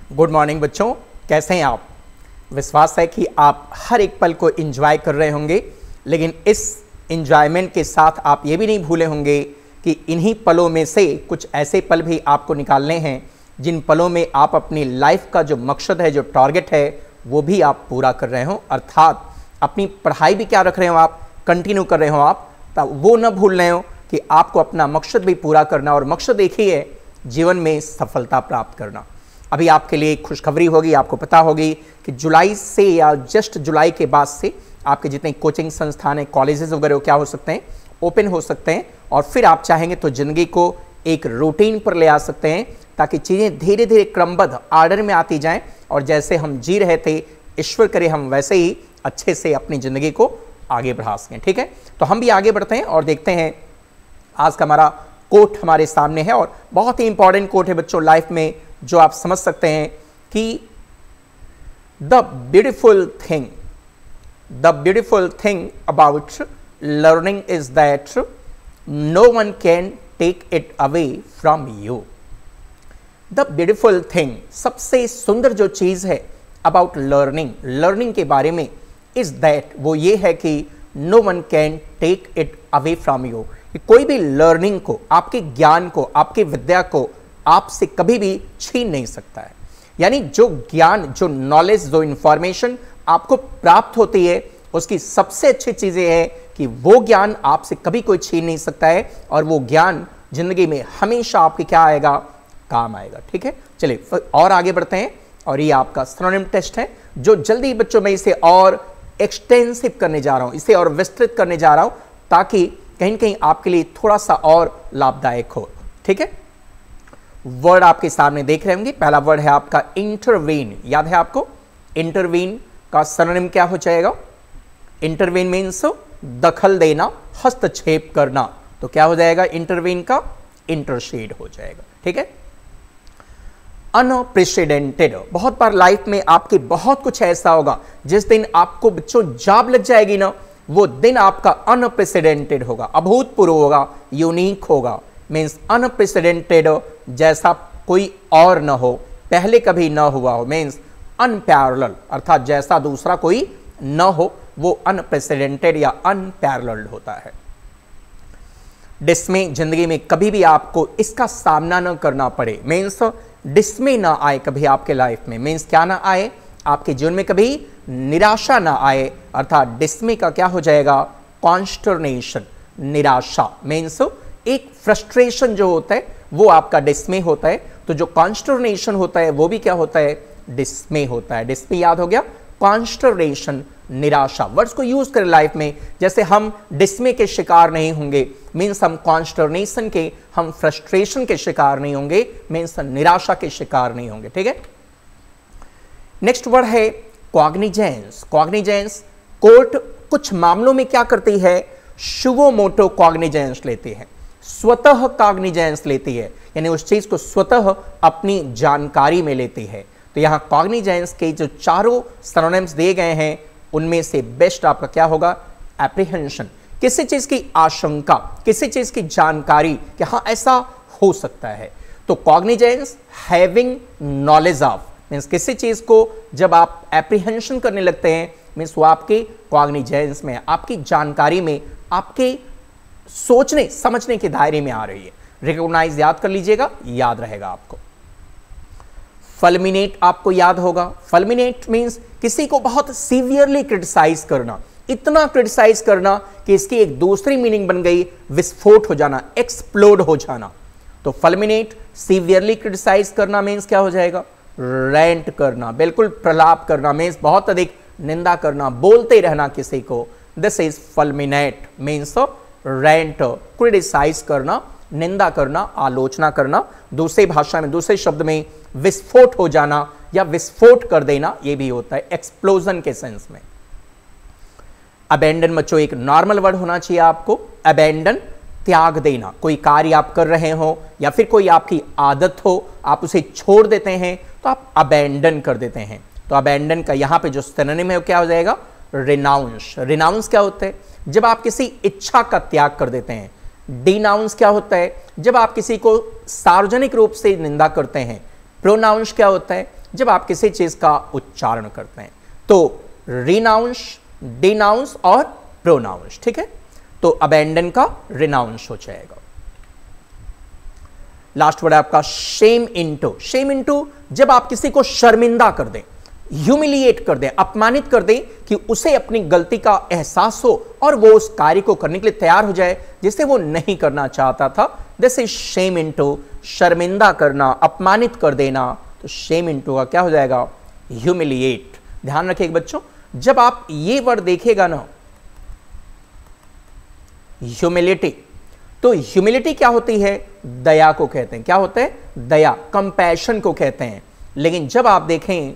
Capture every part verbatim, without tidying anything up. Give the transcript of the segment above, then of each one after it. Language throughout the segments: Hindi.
गुड मॉर्निंग बच्चों, कैसे हैं आप। विश्वास है कि आप हर एक पल को एंजॉय कर रहे होंगे, लेकिन इस एंजॉयमेंट के साथ आप ये भी नहीं भूले होंगे कि इन्हीं पलों में से कुछ ऐसे पल भी आपको निकालने हैं जिन पलों में आप अपनी लाइफ का जो मकसद है, जो टारगेट है, वो भी आप पूरा कर रहे हो। अर्थात अपनी पढ़ाई भी क्या रख रहे हो आप, कंटिन्यू कर रहे हो आप, तब वो न भूल रहे हो कि आपको अपना मकसद भी पूरा करना, और मकसद एक ही है, जीवन में सफलता प्राप्त करना। अभी आपके लिए खुशखबरी होगी, आपको पता होगी कि जुलाई से या जस्ट जुलाई के बाद से आपके जितने कोचिंग संस्थान हैं, कॉलेजेस वगैरह क्या हो सकते हैं, ओपन हो सकते हैं, और फिर आप चाहेंगे तो ज़िंदगी को एक रूटीन पर ले आ सकते हैं, ताकि चीज़ें धीरे धीरे क्रमबद्ध आर्डर में आती जाएं, और जैसे हम जी रहे थे, ईश्वर करे हम वैसे ही अच्छे से अपनी ज़िंदगी को आगे बढ़ा सकें। ठीक है, तो हम भी आगे बढ़ते हैं और देखते हैं। आज का हमारा कोट हमारे सामने है और बहुत ही इंपॉर्टेंट कोट है बच्चों लाइफ में, जो आप समझ सकते हैं कि the beautiful thing the beautiful thing about learning is that no one can take it away from you. The beautiful thing, सबसे सुंदर जो चीज है अबाउट लर्निंग, लर्निंग के बारे में, इज दैट, वो ये है कि no one can take it away from you. कोई भी लर्निंग को, आपके ज्ञान को, आपकी विद्या को आपसे कभी भी छीन नहीं सकता है। यानी जो ज्ञान, जो नॉलेज, जो इंफॉर्मेशन आपको प्राप्त होती है, उसकी सबसे अच्छी चीज ये है कि वो ज्ञान आपसे कभी कोई छीन नहीं सकता है, और वो ज्ञान जिंदगी में हमेशा आपके क्या आएगा, काम आएगा। ठीक है, चलिए और आगे बढ़ते हैं। और ये आपका सिनोनिम टेस्ट है, जो जल्दी बच्चों में इसे और एक्सटेंसिव करने जा रहा हूं, इसे और विस्तृत करने जा रहा हूं, ताकि कहीं कहीं आपके लिए थोड़ा सा और लाभदायक हो। ठीक है, वर्ड आपके सामने देख रहे होंगे। पहला वर्ड है आपका इंटरवीन। याद है आपको, इंटरवीन का सिनोनिम क्या हो जाएगा? इंटरवीन मीन्स दखल देना, हस्तक्षेप करना। तो क्या हो जाएगा इंटरवीन का? इंटरसीड हो जाएगा। ठीक है, अनप्रेसिडेंटेड, बहुत बार लाइफ में आपके बहुत कुछ ऐसा होगा, जिस दिन आपको बच्चों जॉब लग जाएगी ना, वो दिन आपका अनप्रेसिडेंटेड होगा, अभूतपूर्व होगा, यूनिक होगा। मीन्स अनप्रेसिडेंटेड, जैसा कोई और न हो, पहले कभी न हुआ हो। मीन्स अनपैरेलल, अर्थात जैसा दूसरा कोई न हो, वो अनप्रेसिडेंटेड या अनपैरेलल्ड होता है। डिस्मे, जिंदगी में कभी भी आपको इसका सामना न करना पड़े। मीन्स डिस्मे ना आए कभी आपके लाइफ में। मीन्स क्या ना आए, आपके जीवन में कभी निराशा ना आए। अर्थात डिस्मे का क्या हो जाएगा? कॉन्स्टर्नेशन, निराशा। मीन्स एक फ्रस्ट्रेशन जो होता है वो आपका डिस्मे होता है, तो जो कॉन्स्टर्नेशन होता है वो भी क्या होता है? डिस्मे होता है। डिस्मे याद हो गया, कॉन्स्टर्नेशन, निराशा। वर्ड्स को यूज करें लाइफ में, जैसे हम डिस्मे के शिकार नहीं होंगे, मीन्स हम कॉन्स्टर्नेशन के, हम फ्रस्ट्रेशन के शिकार नहीं होंगे, मीन्स निराशा के शिकार नहीं होंगे। ठीक है, नेक्स्ट वर्ड है कॉग्निजेंस। कॉग्निजेंस, कोर्ट कुछ मामलों में क्या करती है? शुवो मोटो कॉग्निजेंस लेती है, स्वतः कॉग्निजेंस लेती है, यानी उस चीज को स्वतः अपनी जानकारी में लेती है। तो यहां कॉग्निजेंस के जो चारों सिनोनिम्स दिए गए हैं, उनमें से बेस्ट आपका क्या होगा? एप्रीहेंशन, किसी चीज की आशंका, किसी चीज की जानकारी कि हाँ ऐसा हो सकता है। तो cognizance, having knowledge of, means किसी चीज को जब आप एप्रीहेंशन करने लगते हैं, मीन्स वो आपके कॉग्निजेंस में, आपकी जानकारी में, आपके सोचने समझने के दायरे में आ रही है। रिकॉग्नाइज याद कर लीजिएगा, याद रहेगा आपको। फल्मिनेट आपको याद होगा। फल्मिनेट मीन्स किसी को बहुत सीवियरली क्रिटिसाइज करना, इतना क्रिटिसाइज करना कि इसकी एक दूसरी मीनिंग बन गई विस्फोट हो जाना, एक्सप्लोड हो जाना। तो फल्मिनेट, सीवियरली क्रिटिसाइज करना मीन्स क्या हो जाएगा? रेंट करना, बिल्कुल प्रलाप करना, मीन्स बहुत अधिक निंदा करना, बोलते रहना किसी को। This is fulminate, means rant, criticise करना, निंदा करना, आलोचना करना। दूसरी भाषा में, दूसरे शब्द में विस्फोट हो जाना या विस्फोट कर देना, यह भी होता है एक्सप्लोजन के सेंस में। अबेंडन बच्चों एक नॉर्मल वर्ड होना चाहिए आपको। अबेंडन, त्याग देना, कोई कार्य आप कर रहे हो या फिर कोई आपकी आदत हो, आप उसे छोड़ देते हैं तो आप अबेंडन कर देते हैं। तो अबेंडन का यहां पे जो सिनोनिम है वो क्या हो जाएगा? रिनाउंस। रिनाउंस क्या होता है? जब आप किसी इच्छा का त्याग कर देते हैं। डिनाउंस क्या होता है? जब आप किसी को सार्वजनिक रूप से निंदा करते हैं। प्रोनाउंस क्या होता है? जब आप किसी चीज का उच्चारण करते हैं। तो रिनाउंस, डिनाउंस और प्रोनाउंस, ठीक है। तो अबेंडन का रिनाउंस हो जाएगा। लास्ट वर्ड है आपका शेम इनटू। शेम इनटू जब आप किसी को शर्मिंदा कर दें, ह्यूमिलिएट कर दें, अपमानित कर दें, कि उसे अपनी गलती का एहसास हो और वो उस कार्य को करने के लिए तैयार हो जाए जिसे वो नहीं करना चाहता था। दिस इज शेम इनटू, शर्मिंदा करना, अपमानित कर देना। तो शेम इनटू का क्या हो जाएगा? ह्यूमिलिएट। ध्यान रखिए बच्चों, जब आप ये वर्ड देखेगा ना, ह्यूमिलिटी, तो ह्यूमिलिटी क्या होती है? दया को कहते हैं। क्या होता है? दया, कंपैशन को कहते हैं। लेकिन जब आप देखें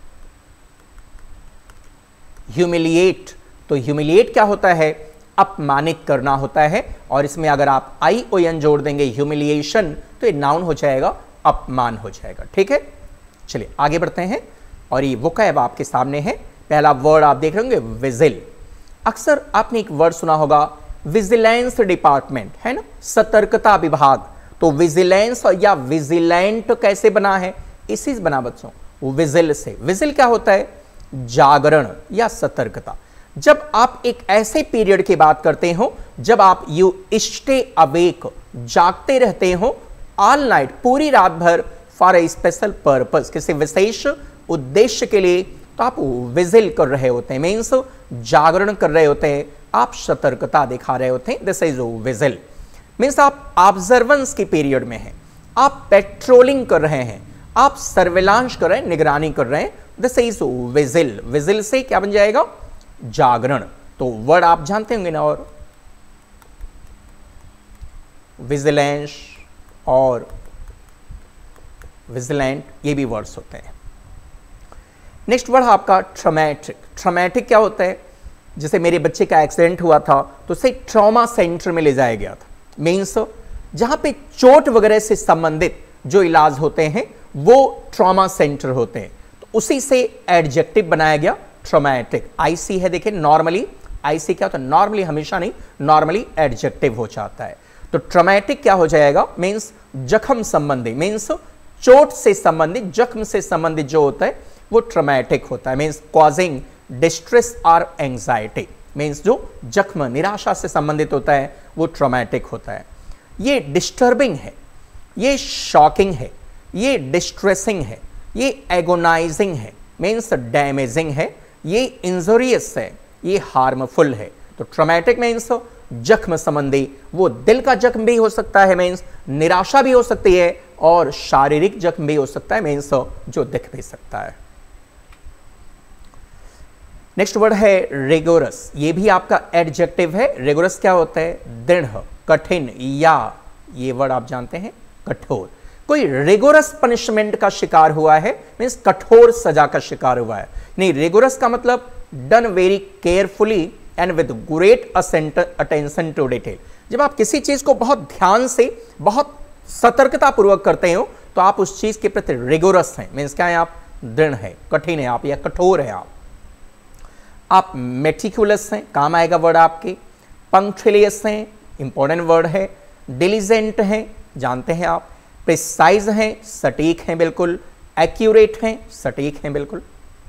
ह्यूमिलिएट, तो ह्यूमिलिएट क्या होता है? अपमानित करना होता है। और इसमें अगर आप आई ओ एन जोड़ देंगे, ह्यूमिलिएशन, तो ये नाउन हो जाएगा, अपमान हो जाएगा। ठीक है, चलिए आगे बढ़ते हैं। और ये वोकैब आपके सामने है। पहला वर्ड आप देख रहे होंगे विजिल। अक्सर आपने एक वर्ड सुना होगा विजिलेंस डिपार्टमेंट, है ना, सतर्कता विभाग। तो विजिलेंस या विजिलेंट कैसे बना है? इसी से बना बच्चों, विजिल से। विजिल क्या होता है? जागरण या सतर्कता। जब आप एक ऐसे पीरियड की बात करते हो जब आप यू स्टे अवेक, जागते रहते हो ऑल नाइट, पूरी रात भर, फॉर ए स्पेशल पर्पस, किसी विशेष उद्देश्य के लिए, तो आप विजिल कर रहे होते हैं, मीन्स जागरण कर रहे होते हैं, आप सतर्कता दिखा रहे होते हैं। This is vigil. मीन्स आप ऑब्जर्वेंस की पीरियड में हैं, आप पेट्रोलिंग कर रहे हैं, आप सर्विलांस कर रहे हैं, निगरानी कर रहे हैं। This is vigil. विजिल से क्या बन जाएगा? जागरण। तो वर्ड आप जानते होंगे ना, और विजिलेंस और विजिलेंट, ये भी वर्ड्स होते हैं। नेक्स्ट वर्ड आपका ट्रॉमेटिक। ट्रॉमेटिक क्या होता है? जैसे मेरे बच्चे का एक्सीडेंट हुआ था तो उसे ट्रॉमा सेंटर में ले जाया गया था। मीन्स जहां पे चोट वगैरह से संबंधित जो इलाज होते हैं वो ट्रॉमा सेंटर होते हैं। तो उसी से एडजेक्टिव बनाया गया ट्रॉमेटिक। आईसी है, देखिए नॉर्मली आईसी क्या होता है? नॉर्मली, हमेशा नहीं, नॉर्मली एडजेक्टिव हो जाता है। तो ट्रॉमेटिक क्या हो जाएगा? मीन्स जख्म संबंधी, मीन्स चोट से संबंधित, जख्म से संबंधित जो होता है वो ट्रॉमेटिक होता है। मीन्स कॉजिंग डिस्ट्रेस और एंजाइटी, मीन्स जो जख्म, निराशा से संबंधित होता है वो ट्रॉमेटिक होता है। ये डिस्टर्बिंग है, ये शॉकिंग है, ये डिस्ट्रेसिंग है, ये एगोनाइजिंग है, मीन्स डैमेजिंग है, ये इंजूरियस है, ये हार्मफुल है। तो ट्रॉमेटिक मीन्स जख्म संबंधी, वो दिल का जख्म भी हो सकता है, मीन्स निराशा भी हो सकती है, और शारीरिक जख्म भी हो सकता है, मीन्स जो दिख भी सकता है। नेक्स्ट वर्ड है रिगोरस। ये भी आपका एडजेक्टिव है। रिगोरस क्या होता है? दृढ़, कठिन, या ये वर्ड आप जानते हैं कठोर। कोई रिगोरस पनिशमेंट का शिकार हुआ है, मीन्स कठोर सजा का शिकार हुआ है। नहीं, रिगोरस का मतलब done very carefully and with great attention to detail. जब आप किसी चीज को बहुत ध्यान से, बहुत सतर्कता पूर्वक करते हो तो आप उस चीज के प्रति रिगोरस हैं, मीन्स क्या है? आप दृढ़ है, कठिन है आप, या कठोर है आप। आप मेटिकुलस हैं, काम आएगा वर्ड आपके। पंक्चुअलियस हैं, इंपॉर्टेंट वर्ड है। डिलीजेंट हैं, जानते हैं आप। प्रिसाइज हैं, सटीक हैं बिल्कुल। एक्यूरेट हैं, सटीक हैं बिल्कुल।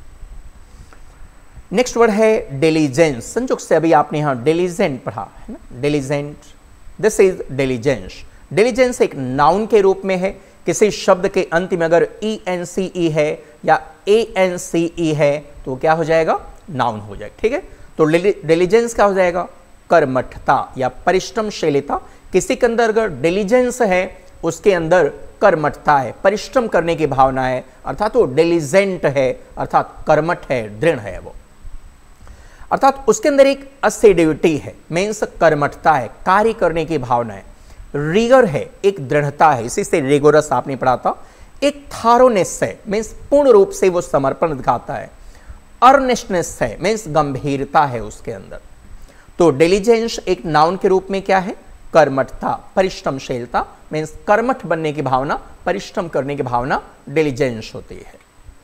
नेक्स्ट वर्ड है डिलीजेंस। संयोग से अभी आपने यहां डिलीजेंट पढ़ा है ना, diligent. This is diligence. Diligence एक नाउन के रूप में है। किसी शब्द के अंत में अगर ई एन सी ई है या ए एन सी ई है तो क्या हो जाएगा? नाउन हो जाएगा। ठीक है, तो डिलीजेंस क्या हो जाएगा? कर्मठता या परिश्रमशीलता। किसी के अंदर अगर डिलीजेंस है, उसके अंदर कर्मठता है, परिश्रम करने की भावना है, अर्थात वो डिलीजेंट है, अर्थात कर्मठ है, दृढ़ है वो, अर्थात उसके अंदर एक असिडिविटी है, मीन्स कर्मठता है, कार्य करने की भावना है। रिगर है, एक दृढ़ता है, इसी से रिगोरस आपने पढ़ा था। एक थारोनेस है, मीन्स पूर्ण रूप से वो समर्पण दिखाता है। अर्नेस्टनेस है, मीन्स गंभीरता है उसके अंदर। तो डिलीजेंस एक नाउन के रूप में क्या है? कर्मठता, परिश्रमशीलता, मीन्स कर्मठ बनने की भावना, परिश्रम करने की भावना डिलीजेंस होती है।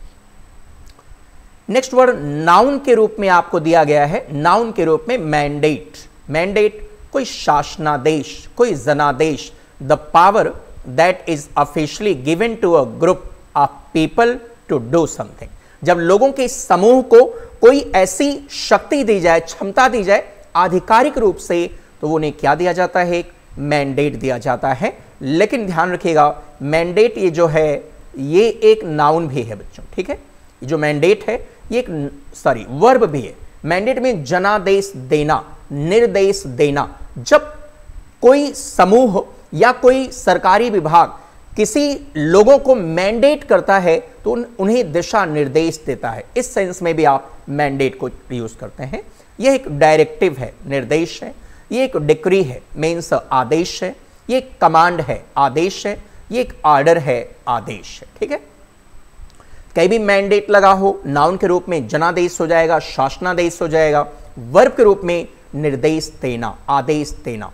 नेक्स्ट वर्ड नाउन के रूप में आपको दिया गया है, नाउन के रूप में मैंडेट। मैंडेट कोई शासनादेश, कोई जनादेश, the power that is officially given to a group of people to do something. जब लोगों के समूह को कोई ऐसी शक्ति दी जाए, क्षमता दी जाए आधिकारिक रूप से, तो उन्हें क्या दिया जाता है? एक मैंडेट दिया जाता है। लेकिन ध्यान रखिएगा, मैंडेट ये जो है ये एक नाउन भी है बच्चों, ठीक है। ये जो मैंडेट है ये एक सॉरी वर्ब भी है। मैंडेट में जनादेश देना, निर्देश देना। जब कोई समूह या कोई सरकारी विभाग किसी लोगों को मैंडेट करता है तो उन, उन्हें दिशा निर्देश देता है। इस सेंस में भी आप मैंडेट को यूज करते हैं। यह एक डायरेक्टिव है, निर्देश है। ये एक डिक्री है, मीन्स आदेश है। ये एक कमांड है, आदेश है। ये एक ऑर्डर है, आदेश है, ठीक है। कहीं भी मैंडेट लगा हो, नाउन के रूप में जनादेश हो जाएगा, शासनादेश हो जाएगा। वर्ब के रूप में निर्देश देना, आदेश देना।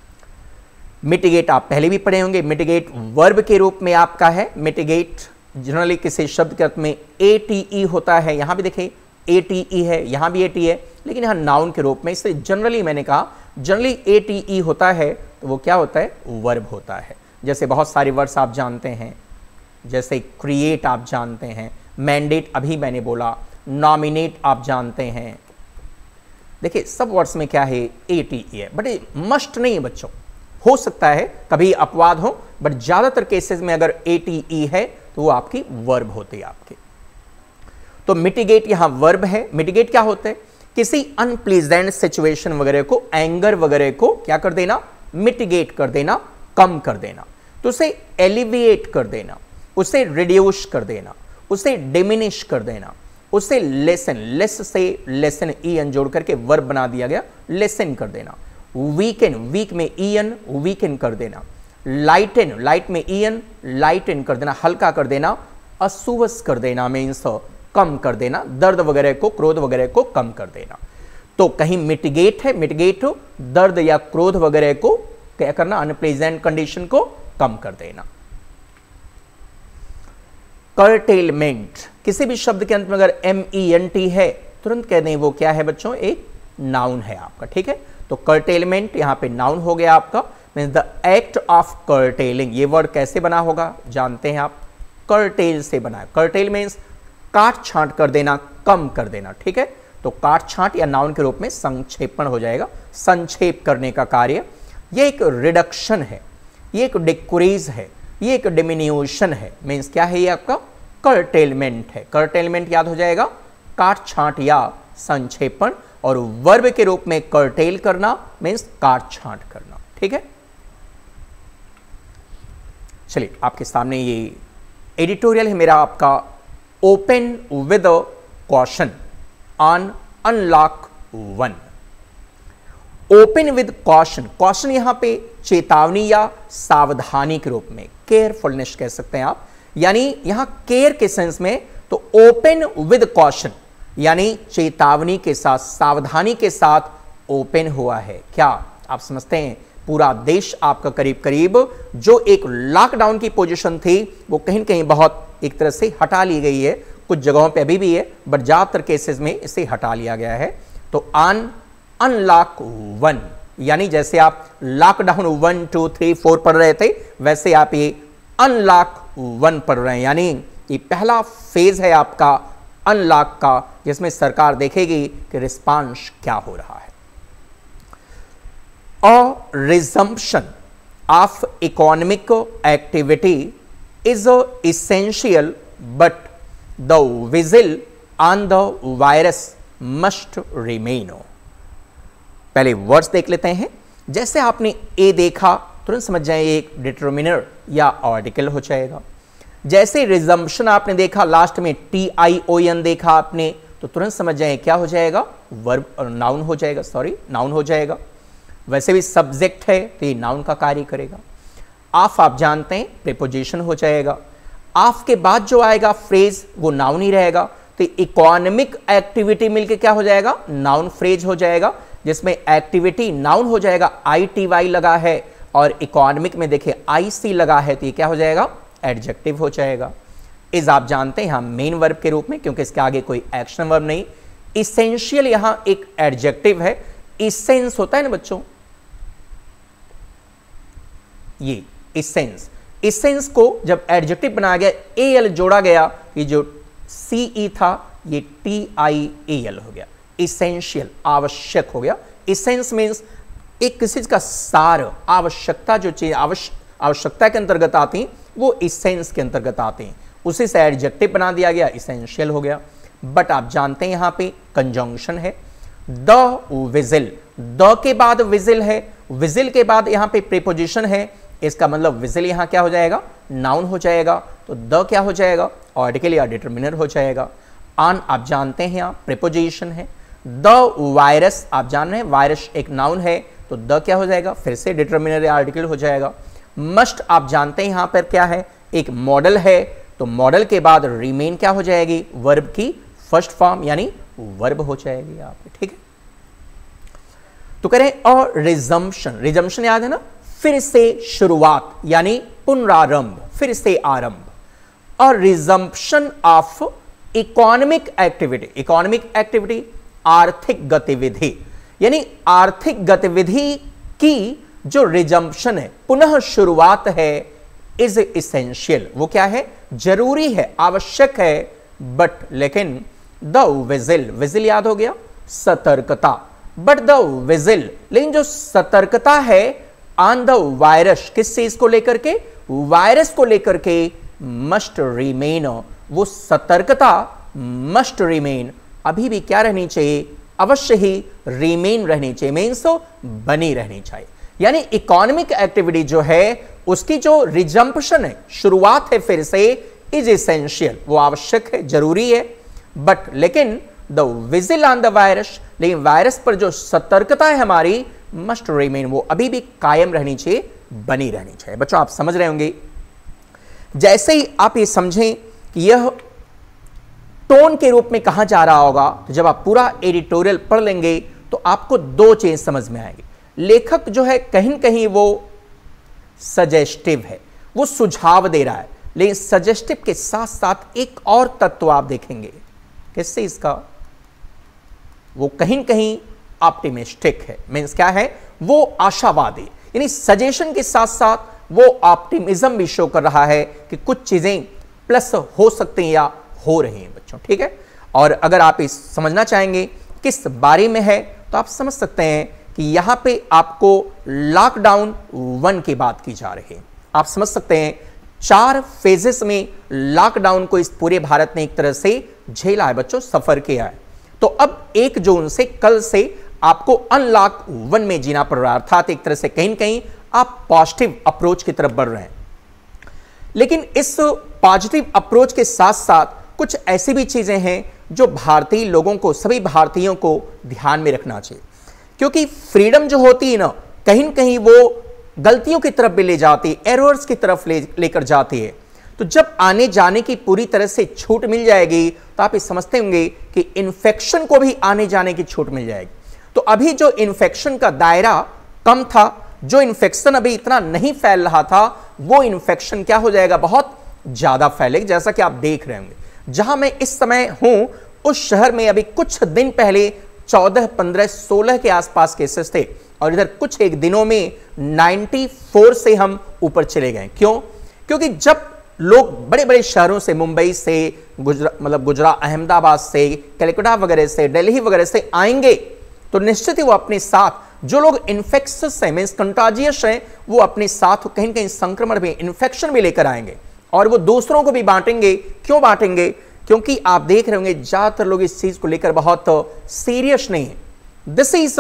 मिटिगेट आप पहले भी पढ़े होंगे। मिटिगेट वर्ब के रूप में आपका है। मिटिगेट जनरली किसी शब्द के अर्थ में ए टी ई होता है। यहां भी देखें ए टी ई है, यहां भी ए टी है, लेकिन यहां नाउन के रूप में। इससे जनरली मैंने कहा जनरली ए टी ई होता है तो वो क्या होता है? वर्ब होता है। जैसे बहुत सारे वर्ड्स आप जानते हैं, जैसे क्रिएट आप जानते हैं, मैंडेट अभी मैंने बोला, नॉमिनेट आप जानते हैं। देखिए सब वर्ड्स में क्या है? ए टी ई है, बट ये मस्ट नहीं है बच्चों। हो सकता है कभी अपवाद हो, बट ज्यादातर केसेस में अगर ए टी ई है तो वो आपकी वर्ब होती है आपकी। तो मिटिगेट यहां वर्ब है। मिटिगेट क्या होता है? किसी अनप्लीजेंट सिचुएशन वगैरह को, एंगर वगैरह को क्या कर देना? मिटिगेट कर देना, कम कर देना। तो उसे एलिविएट कर देना, उसे रिड्यूस कर देना, उसे डिमिनिश कर देना, उसे लेसन, लेस से लेसन ई एन जोड़ करके वर्ब बना दिया गया, लेसन कर देना। वीकेन, वीक में ई एन, वीकेन कर देना। लाइटन, लाइट में ई एन, लाइटन कर देना, हल्का कर देना। असुवस कर देना मीन्स कम कर देना, दर्द वगैरह को, क्रोध वगैरह को कम कर देना। तो कहीं मिटिगेट है, मिटिगेट दर्द या क्रोध वगैरह को क्या करना? अनप्लेजेंट कंडीशन को कम कर देना। कर्टेलमेंट, किसी भी शब्द के अंत में अगर एम ई एन टी है तुरंत कह दें वो क्या है बच्चों? एक नाउन है आपका, ठीक है। तो कर्टेलमेंट यहां पे नाउन हो गया आपका, means the act of curtailing. ये वर्ड कैसे बना होगा जानते हैं आप? कर्टेल से बना है। कर्टेल मीन्स काट छांट कर देना, कम कर देना, ठीक है। तो काट छांट या नाउन के रूप में संक्षेपण हो जाएगा, संक्षेप करने का कार्य। ये एक रिडक्शन है, ये एक डिक्रीज है, ये एक डिमिन्यूशन है। मीन्स क्या है? ये आपका कर्टेलमेंट है। कर्टेलमेंट याद हो जाएगा, काट छांट या संक्षेपण। और वर्ब के रूप में कर्टेल करना मीन्स काट छांट करना, ठीक है। चलिए आपके सामने ये एडिटोरियल है मेरा आपका, open with caution on unlock one. Open with caution, caution यहां पे चेतावनी या सावधानी के रूप में, केयरफुलनेस कह सकते हैं आप, यानी यहां केयर के सेंस में। तो ओपन विद कॉशन यानी चेतावनी के साथ, सावधानी के साथ ओपन हुआ है। क्या आप समझते हैं? पूरा देश आपका करीब करीब जो एक लॉकडाउन की पोजीशन थी वो कहीं कहीं बहुत एक तरह से हटा ली गई है। कुछ जगहों पे अभी भी है, बट ज्यादातर केसेस में इसे हटा लिया गया है। तो ऑन अनलॉक वन, यानी जैसे आप lockdown one two three four पढ़ रहे थे, वैसे आप ये अनलॉक वन पढ़ रहे हैं। यानी ये पहला फेज है आपका अनलॉक का, जिसमें सरकार देखेगी कि रिस्पांस क्या हो रहा है। A resumption of economic activity is essential, but the vigil on the virus must remain. पहले वर्ड्स देख लेते हैं। जैसे आपने ए देखा तुरंत समझ जाए एक डिटर्मिनर या आर्टिकल हो जाएगा। जैसे रिजम्पशन आपने देखा, लास्ट में टी आई ओ एन देखा आपने, तो तुरंत समझ जाए क्या हो जाएगा? वर्ब और नाउन हो जाएगा, सॉरी नाउन हो जाएगा। वैसे भी सब्जेक्ट है तो ये नाउन का कार्य करेगा। ऑफ आप जानते हैं प्रीपोजिशन हो जाएगा। ऑफ के बाद जो आएगा फ्रेज वो नाउन ही रहेगा। तो इकोनॉमिक एक्टिविटी मिलके क्या हो जाएगा? नाउन फ्रेज हो जाएगा, जिसमें एक्टिविटी नाउन हो जाएगा, आई टी वाई लगा है, और इकोनॉमिक में देखिए आई सी लगा है, तो ये क्या हो जाएगा? एडजेक्टिव हो जाएगा। इज आप जानते हैं यहां मेन वर्ब के रूप में, क्योंकि इसके आगे कोई एक्शन वर्ब नहीं। इसेंशियल यहां एक एडजेक्टिव है। इसेंस होता है ना बच्चों, ये इसेंस, इसेंस को जब एडजेक्टिव बनाया गया, ए एल जोड़ा गया, ये जो सीई था, ये टी आई ए एल हो गया, इसेंशियल, आवश्यक हो गया। इसेंस मीन्स एक किसी चीज का सार, आवश्यकता, जो चीज आवश्यकता के अंतर्गत आती हैं वो इसेंस के अंतर्गत आते हैं, उसी से एडजेक्टिव बना दिया गया, इसेंशियल हो गया। बट आप जानते हैं यहां पे कंजंक्शन है, द विजिल, द के बाद विजिल है, विजिल के बाद यहां पे प्रीपोजिशन है, इसका मतलब विजिल यहां क्या हो जाएगा, नाउन हो जाएगा, तो द क्या हो जाएगा, आर्टिकल या डिटरमिनर हो जाएगा। ऑन आप जानते हैं यहां प्रीपोजिशन है, द वायरस आप जान रहे हैं वायरस एक नाउन है, तो द क्या हो जाएगा, फिर से डिटरमिनर या आर्टिकल हो जाएगा। मस्ट आप जानते हैं यहां पर क्या है, एक मॉडल है, तो मॉडल के बाद रिमेन क्या हो जाएगी, वर्ब की फर्स्ट फॉर्म यानी वर्ब हो जाएगी यहाँ पे, ठीक है। तो करें और रिजम्पशन, रिजम्पशन याद है ना, फिर से शुरुआत यानी पुनरारंभ, फिर से आरंभ। और resumption of economic activity, economic activity आर्थिक गतिविधि, यानी आर्थिक गतिविधि की जो रिजम्पशन है, पुनः शुरुआत है, इज इसेंशियल, वो क्या है, जरूरी है, आवश्यक है। बट लेकिन द विजिल, विजिल याद हो गया, सतर्कता, बट द विजिल, लेकिन जो सतर्कता है ऑन द वायरस, किस चीज को लेकर के, वायरस को लेकर के, मस्ट रिमेन, वो सतर्कता मस्ट रिमेन, अभी भी क्या रहनी चाहिए, अवश्य ही रिमेन रहनी चाहिए, मीन्स बनी रहनी चाहिए। यानी इकोनॉमिक एक्टिविटी जो है उसकी जो रिजम्पशन है, शुरुआत है फिर से, इज एसेंशियल, वो आवश्यक है, जरूरी है। बट लेकिन the vigil on the virus, लेकिन वायरस पर जो सतर्कता है हमारी, मस्ट रिमेन, वो अभी भी कायम रहनी चाहिए, बनी रहनी चाहिए। बच्चों आप समझ रहे होंगे, जैसे ही आप ये समझें कि यह टोन के रूप में कहा जा रहा होगा, तो जब आप पूरा एडिटोरियल पढ़ लेंगे तो आपको दो चीज समझ में आएंगी। लेखक जो है कहीं न कहीं वो सजेस्टिव है, वो सुझाव दे रहा है, लेकिन सजेस्टिव के साथ साथ एक और तत्व आप देखेंगे, किससे इसका, वो कहीं न कहीं ऑप्टिमिस्टिक है, मीन्स क्या है, वो आशावादी, यानी सजेशन के साथ साथ वो ऑप्टिमिज्म भी शो कर रहा है कि कुछ चीजें प्लस हो सकती हैं या हो रही हैं बच्चों, ठीक है। और अगर आप इस समझना चाहेंगे किस बारे में है, तो आप समझ सकते हैं कि यहां पे आपको लॉकडाउन वन की बात की जा रही है। आप समझ सकते हैं चार फेजेस में लॉकडाउन को इस पूरे भारत ने एक तरह से झेला है बच्चों, सफर किया है। तो अब एक जून से, कल से आपको अनलॉक वन में जीना पड़ रहा है, अर्थात एक तरह से कहीं न कहीं आप पॉजिटिव अप्रोच की तरफ बढ़ रहे हैं। लेकिन इस पॉजिटिव अप्रोच के साथ साथ कुछ ऐसी भी चीजें हैं जो भारतीय लोगों को, सभी भारतीयों को ध्यान में रखना चाहिए, क्योंकि फ्रीडम जो होती है ना, कहीं न कहीं वो गलतियों की तरफ भी ले जाती है, एरर्स की तरफ ले लेकर जाती है। तो जब आने जाने की पूरी तरह से छूट मिल जाएगी, तो आप ये समझते होंगे कि इन्फेक्शन को भी आने जाने की छूट मिल जाएगी। तो अभी जो इन्फेक्शन का दायरा कम था, जो इन्फेक्शन अभी इतना नहीं फैल रहा था, वो इन्फेक्शन क्या हो जाएगा, बहुत ज्यादा फैलेगा। जैसा कि आप देख रहे होंगे, जहां मैं इस समय हूं उस शहर में अभी कुछ दिन पहले चौदह, पंद्रह, सोलह के आसपास केसेस थे, और इधर कुछ एक दिनों में चौरानवे से हम ऊपर चले गए। क्यों? क्योंकि जब लोग बड़े बड़े शहरों से, मुंबई से, गुजरात मतलब गुजरात, अहमदाबाद से, कलकत्ता वगैरह से, दिल्ली वगैरह से आएंगे, तो निश्चित ही वो अपने साथ जो लोग इन्फेक्शस हैं, मींस कंटाजियस हैं, वो अपने साथ कहीं कहीं संक्रमण भी, इन्फेक्शन भी लेकर आएंगे, और वो दूसरों को भी बांटेंगे। क्यों बांटेंगे? क्योंकि आप देख रहे होंगे ज्यादातर लोग इस चीज को लेकर बहुत सीरियस नहीं है। दिस इज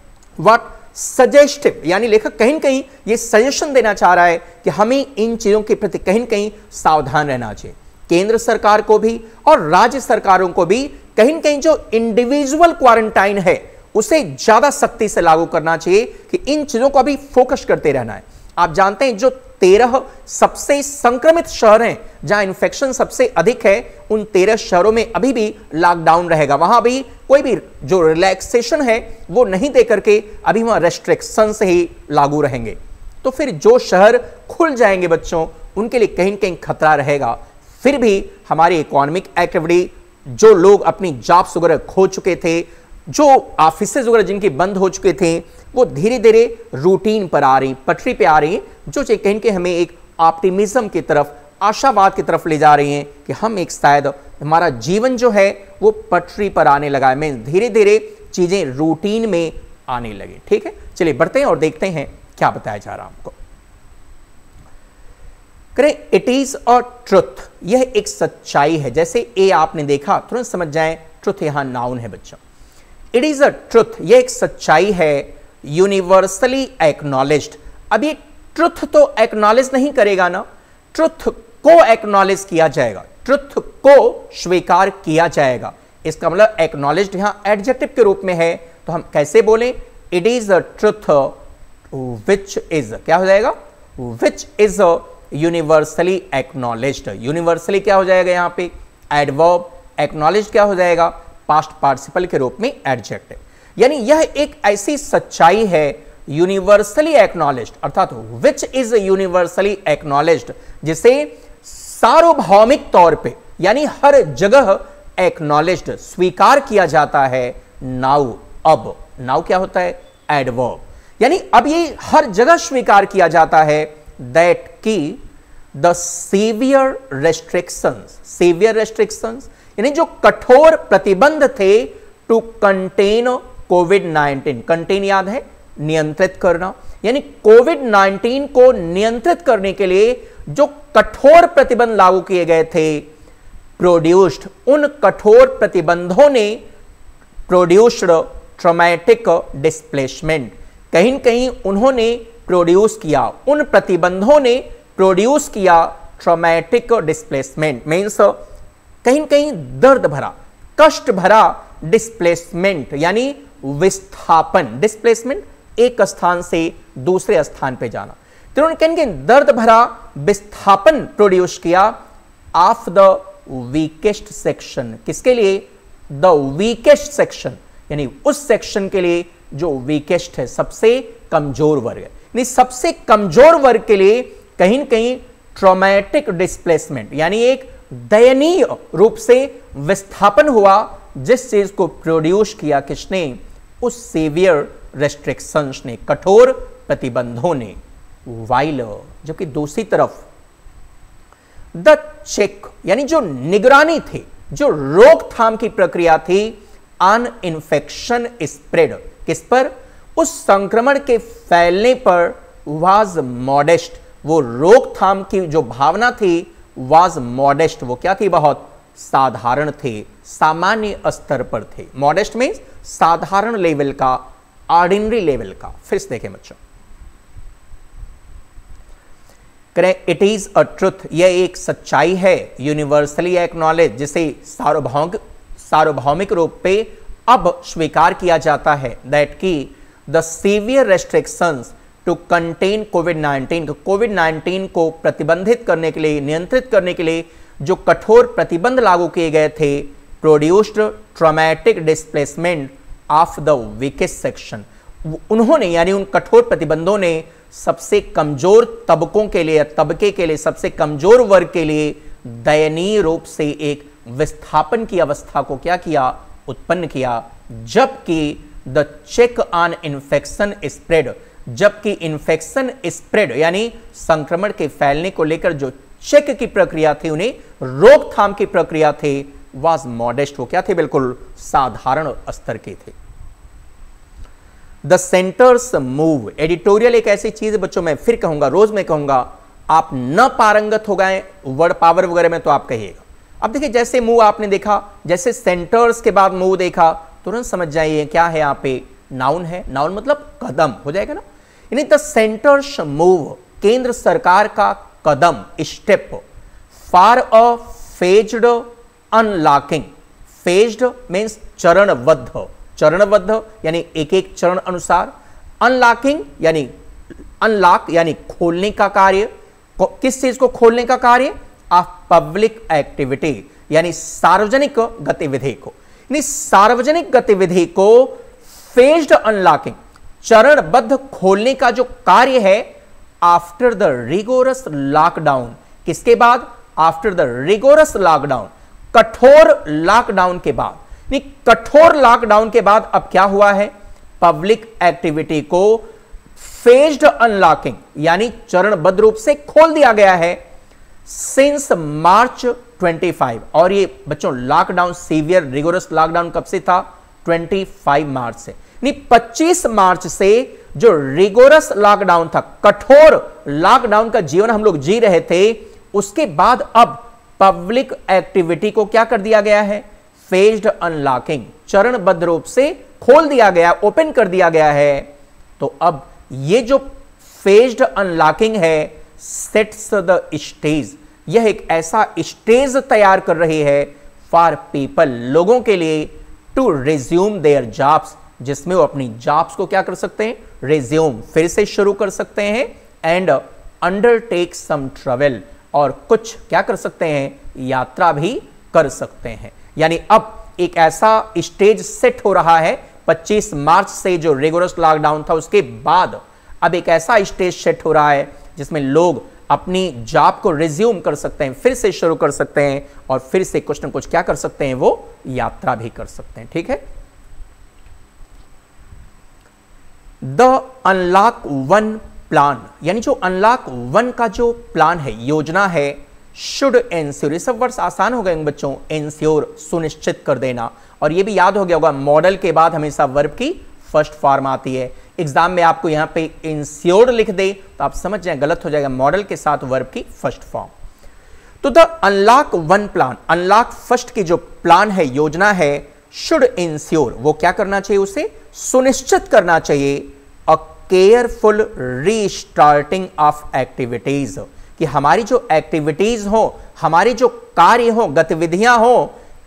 व्हाट सजेस्टिव, यानी लेखक कहीं कहीं ये सजेशन देना चाह रहा है कि हमें इन चीजों के प्रति कहीं कहीं सावधान रहना चाहिए। केंद्र सरकार को भी और राज्य सरकारों को भी कहीं कहीं जो इंडिविजुअल क्वारंटाइन है उसे ज्यादा सख्ती से लागू करना चाहिए, कि इन चीजों को अभी फोकस करते रहना है। आप जानते हैं जो तेरह सबसे संक्रमित शहर हैं जहां इन्फेक्शन सबसे अधिक है, उन तेरह शहरों में अभी भी लॉकडाउन रहेगा। वहां भी कोई भी जो रिलैक्सेशन है वो नहीं देकर के अभी वहां रेस्ट्रिक्शन से ही लागू रहेंगे। तो फिर जो शहर खुल जाएंगे बच्चों, उनके लिए कहीं कहीं खतरा रहेगा। फिर भी हमारी इकोनॉमिक एक्टिविटी, जो लोग अपनी जॉब्स वगैरह खो चुके थे, जो ऑफिसेज वगैरह जिनके बंद हो चुके थे, वो धीरे धीरे रूटीन पर आ रही, पटरी पे आ रही, जो कहीं के हमें एक ऑप्टिमिज्म की तरफ आशावाद की तरफ ले जा रही हैं कि हम एक शायद हमारा जीवन जो है वो पटरी पर आने लगा है, में धीरे धीरे चीजें रूटीन में आने लगे। ठीक है, चलिए बढ़ते हैं और देखते हैं क्या बताया जा रहा है हमको। करें इट इज अ ट्रुथ, यह एक सच्चाई है। जैसे ए आपने देखा तुरंत समझ जाएं ट्रुथ यहां नाउन है बच्चों। इट इज अ ट्रुथ, यह एक सच्चाई है, यूनिवर्सली एक्नॉलेज्ड। अब ये ट्रुथ तो एक्नॉलेज नहीं करेगा ना, ट्रुथ को एक्नॉलेज किया जाएगा, ट्रुथ को स्वीकार किया जाएगा। इसका मतलब एक्नॉलेज्ड यहां एडजेक्टिव के रूप में है, तो हम कैसे बोलें? It is a truth which is, क्या हो जाएगा? Which is universally acknowledged. Universally क्या हो जाएगा यहां पे? एडवर्ब। एक्नॉलेज्ड क्या हो जाएगा? पास्ट पार्टिसिपल के रूप में एडजेक्टिव। यानी यह एक ऐसी सच्चाई है यूनिवर्सली एक्नॉलेज्ड, अर्थात विच इज यूनिवर्सली एक्नॉलेज्ड, जिसे सार्वभौमिक तौर पे यानी हर जगह एक्नॉलेज्ड स्वीकार किया जाता है। नाउ, अब नाउ क्या होता है? एडवर्ब। यानी अब ये हर जगह स्वीकार किया जाता है दैट की the severe restrictions, severe restrictions यानी जो कठोर प्रतिबंध थे to contain COVID nineteen. Contain याद है? नियंत्रित करना। यानी कोविड नाइनटीन को नियंत्रित करने के लिए जो कठोर प्रतिबंध लागू किए गए थे, प्रोड्यूस्ड, उन कठोर प्रतिबंधों ने प्रोड्यूस्ड ट्रॉमेटिक डिस्प्लेसमेंट। कहीं न कहीं उन्होंने प्रोड्यूस किया, उन प्रतिबंधों ने प्रोड्यूस किया ट्रॉमेटिक डिस्प्लेसमेंट, मीन्स कहीं न कहीं दर्द भरा, कष्ट भरा डिस्प्लेसमेंट यानी विस्थापन। डिस्प्लेसमेंट एक स्थान से दूसरे स्थान पे जाना। तो उन्होंने कहीं कहीं दर्द भरा विस्थापन प्रोड्यूस किया ऑफ द वीकेस्ट सेक्शन। किसके लिए? द वीकेस्ट सेक्शन, यानी उस सेक्शन के लिए जो वीकेस्ट है, सबसे कमजोर वर्ग है। यानी सबसे कमजोर वर्ग के लिए कहीं न कहीं ट्रॉमेटिक डिस्प्लेसमेंट यानी एक दयनीय रूप से विस्थापन हुआ, जिस चीज को प्रोड्यूस किया किसने? उस सीवियर रेस्ट्रिक्शंस ने, कठोर प्रतिबंधों ने। वाइल, जबकि दूसरी तरफ द चेक यानी जो निगरानी थी, जो रोकथाम की प्रक्रिया थी, ऑन इन्फेक्शन स्प्रेड, किस पर? उस संक्रमण के फैलने पर, वाज मॉडेस्ट, वो रोकथाम की जो भावना थी वाज मॉडेस्ट, वो क्या थी? बहुत साधारण थे, सामान्य स्तर पर थे। मॉडेस्ट में साधारण लेवल का, ऑर्डिनरी लेवल का। फिर से देखें बच्चों, करें इट इज अ ट्रुथ, यह एक सच्चाई है, यूनिवर्सली एक्नॉलेज, जिसे सार्वभौमिक सार्वभौमिक रूप पे अब स्वीकार किया जाता है, दैट की the severe restrictions to contain COVID nineteen, COVID nineteen को प्रतिबंधित करने के लिए, नियंत्रित करने के लिए जो कठोर प्रतिबंध लागू किए गए थे, produced traumatic displacement of the weakest section. उन्होंने यानी उन कठोर प्रतिबंधों ने सबसे कमजोर तबकों के लिए, तबके के लिए, सबसे कमजोर वर्ग के लिए दयनीय रूप से एक विस्थापन की अवस्था को क्या किया? उत्पन्न किया। जबकि the check on infection spread, जबकि इन्फेक्शन स्प्रेड यानी संक्रमण के फैलने को लेकर जो चेक की प्रक्रिया थी, उन्हें रोकथाम की प्रक्रिया थी, वाज मॉडेस्ट, वो क्या थे? बिल्कुल साधारण स्तर के थे। द सेंटर्स मूव, एडिटोरियल एक ऐसी चीज है बच्चों, मैं फिर कहूंगा, रोज मैं कहूंगा, आप न पारंगत हो गए वर्ड पावर वगैरह में तो आप कहिएगा। अब देखिए, जैसे मूव आपने देखा, जैसे सेंटर्स के बाद मूव देखा, तुरंत समझ जाइए क्या है यहाँ पे? नाउन है। नाउन मतलब कदम हो जाएगा ना। यानी द सेंटर्स मूव, केंद्र सरकार का कदम, step, for a phased unlocking. Phased means चरणबद्ध, चरणबद्ध यानी एक एक चरण अनुसार। अनलॉकिंग यानी अनलॉक यानी खोलने का कार्य। किस चीज को खोलने का कार्य? ऑफ पब्लिक एक्टिविटी यानी सार्वजनिक गतिविधि को, यानी सार्वजनिक गतिविधि को फेज्ड अनलॉकिंग, चरणबद्ध खोलने का जो कार्य है, आफ्टर द रिगोरस लॉकडाउन। किसके बाद? आफ्टर द रिगोरस लॉकडाउन, कठोर लॉकडाउन के बाद। नहीं, कठोर लॉकडाउन के बाद अब क्या हुआ है? पब्लिक एक्टिविटी को फेज्ड अनलॉकिंग यानी चरणबद्ध रूप से खोल दिया गया है। सिंस मार्च पच्चीस। और ये बच्चों लॉकडाउन, सीवियर रिगोरस लॉकडाउन कब से था? पच्चीस मार्च से। यानी पच्चीस मार्च से जो रिगोरस लॉकडाउन था, कठोर लॉकडाउन का जीवन हम लोग जी रहे थे, उसके बाद अब पब्लिक एक्टिविटी को क्या कर दिया गया है? फेज्ड अनलॉकिंग, चरणबद्ध रूप से खोल दिया गया, ओपन कर दिया गया है। तो अब ये जो फेज्ड अनलॉकिंग है सेट्स द स्टेज, यह एक ऐसा स्टेज तैयार कर रही है फॉर पीपल, लोगों के लिए, टू रिज्यूम देयर जॉब्स, जिसमें वो अपनी जॉब्स को क्या कर सकते हैं? रिज्यूम, फिर से शुरू कर सकते हैं, एंड अंडरटेक सम ट्रैवल, और कुछ क्या कर सकते हैं? यात्रा भी कर सकते हैं। यानी अब एक ऐसा स्टेज सेट हो रहा है पच्चीस मार्च से, जो रिगोरस लॉकडाउन था उसके बाद अब एक ऐसा स्टेज सेट हो रहा है जिसमें लोग अपनी जॉब को रिज्यूम कर सकते हैं, फिर से शुरू कर सकते हैं, और फिर से कुछ ना कुछ क्या कर सकते हैं? वो यात्रा भी कर सकते हैं। ठीक है। द अनलॉक वन प्लान, यानी जो अनलॉक वन का जो प्लान है, योजना है, शुड एंश्योर, ये सब वर्ड्स आसान हो गए बच्चों, एंश्योर सुनिश्चित कर देना। और ये भी याद हो गया होगा, मॉडल के बाद हमेशा वर्ब की फर्स्ट फॉर्म आती है। एग्जाम में आपको यहां पे इंश्योर्ड लिख दे तो आप समझ जाए गलत हो जाएगा, मॉडल के साथ वर्ब की फर्स्ट फॉर्म। तो the unlock one plan, unlock first की जो प्लान है, योजना है, शुड इंश्योर, वो क्या करना चाहिए? उसे सुनिश्चित करना चाहिए a careful restarting of activities, कि हमारी जो एक्टिविटीज हो, हमारी जो कार्य हो, गतिविधियां हो,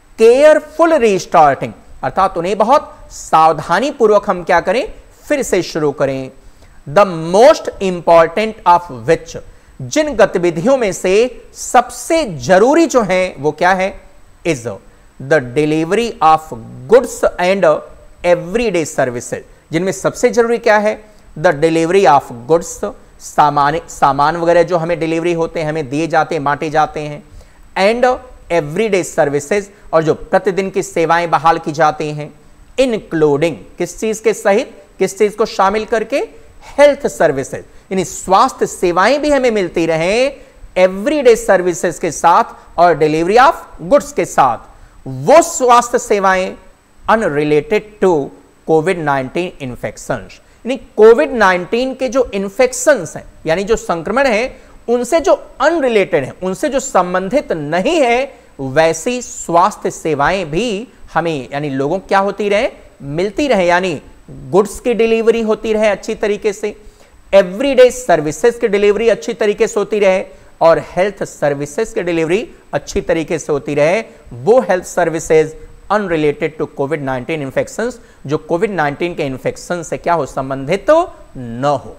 केयरफुल रीस्टार्टिंग, अर्थात उन्हें बहुत सावधानी पूर्वक हम क्या करें? फिर से शुरू करें। The most important of which, जिन गतिविधियों में से सबसे जरूरी जो है वो क्या है? Is the delivery of goods and everyday services, जिनमें सबसे जरूरी क्या है? द डिलीवरी ऑफ गुड्स, सामान सामान वगैरह जो हमें डिलीवरी होते हैं, हमें दिए जाते हैं, बांटे जाते हैं, एंड एवरीडे सर्विसेज, और जो प्रतिदिन की सेवाएं बहाल की जाती हैं, इंक्लूडिंग, किस चीज के सहित, किस चीज को शामिल करके? हेल्थ सर्विसेज, यानी स्वास्थ्य सेवाएं भी हमें मिलती रहें एवरीडे सर्विसेज के साथ और डिलीवरी ऑफ गुड्स के साथ, वो स्वास्थ्य सेवाएं unrelated to COVID nineteen infection, यानी कोविड नाइनटीन के जो इन्फेक्शंस हैं, यानी जो संक्रमण है, उनसे जो अनरिलेटेड है, उनसे जो संबंधित नहीं है, वैसी स्वास्थ्य सेवाएं भी हमें, यानी लोगों क्या होती रहे? मिलती रहे, यानी गुड्स की डिलीवरी होती रहे अच्छी तरीके से, एवरीडे सर्विसेज की डिलीवरी अच्छी तरीके से होती रहे, और हेल्थ सर्विसेज की डिलीवरी अच्छी तरीके से होती रहे। वो health services unrelated to COVID nineteen infections, जो कोविड नाइनटीन के इन्फेक्शन से क्या हो? संबंधित तो न हो।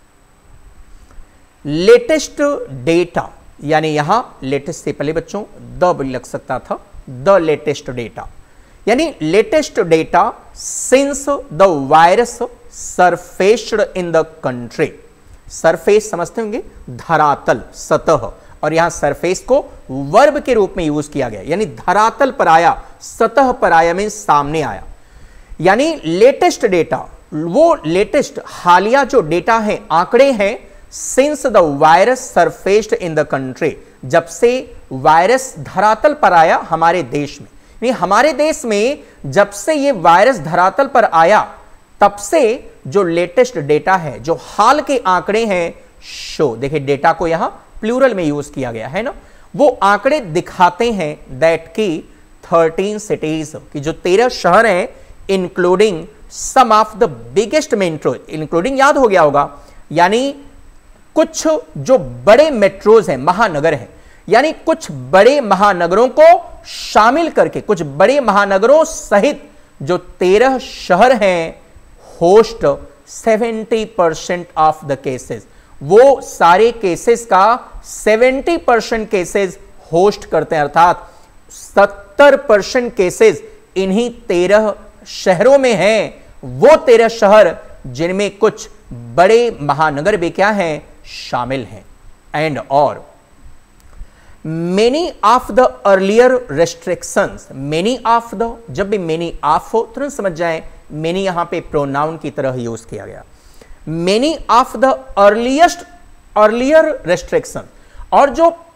लेटेस्ट डेटा, यानी यहां लेटेस्ट से पहले बच्चों द भी लग सकता था, द लेटेस्ट डेटा, यानी latest data since the virus surfaced in the country. Surface समझते होंगे, धरातल, सतह, और यहां सरफेस को वर्ब के रूप में यूज किया गया, यानी धरातल पर आया, सतह पर आया में सामने आया। यानी लेटेस्ट डेटा, वो लेटेस्ट हालिया जो डेटा है, आंकड़े हैं, since the virus surfaced in the country, जब से वायरस धरातल पर आया हमारे देश में, यानी हमारे देश में जब से ये वायरस धरातल पर आया, तब से जो लेटेस्ट डेटा है, जो हाल के आंकड़े हैं, शो, देखिए डेटा को यहां प्लूरल में यूज किया गया है ना, वो आंकड़े दिखाते हैं दैट की थर्टीन सिटीज, की जो तेरह शहर हैं, including some of the biggest metro, including याद हो गया होगा, यानी कुछ जो बड़े मेट्रोज हैं, महानगर हैं, यानी कुछ बड़े महानगरों को शामिल करके, कुछ बड़े महानगरों सहित जो तेरह शहर हैं, host seventy percent of the cases, वो सारे केसेस का सेवेंटी परसेंट केसेस होस्ट करते हैं, अर्थात सत्तर परसेंट केसेस इन्हीं तेरह शहरों में हैं। वो तेरह शहर जिनमें कुछ बड़े महानगर भी क्या हैं? शामिल हैं। एंड और many of the earlier restrictions, many of the, जब भी मेनी ऑफ हो तुरंत समझ जाएं मेनी यहां पे प्रोनाउन की तरह यूज किया गया। Many of the earliest earlier restriction, और जो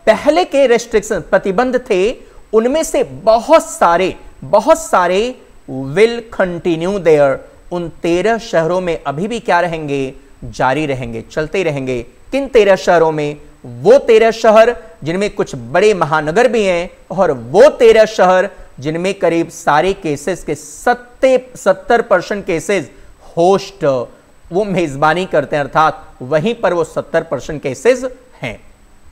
पहले के रेस्ट्रिक्शन प्रतिबंध थे उनमें से बहुत सारे बहुत सारे विल कंटिन्यू देयर, उन तेरह शहरों में अभी भी क्या रहेंगे, जारी रहेंगे, चलते रहेंगे। किन तेरह शहरों में? वो तेरह शहर जिनमें कुछ बड़े महानगर भी हैं और वो तेरह शहर जिनमें करीब सारे केसेस के सत्तर परसेंट केसेस होस्ट, वो मेजबानी करते हैं, अर्थात वहीं पर वो सत्तर परसेंट केसेस हैं।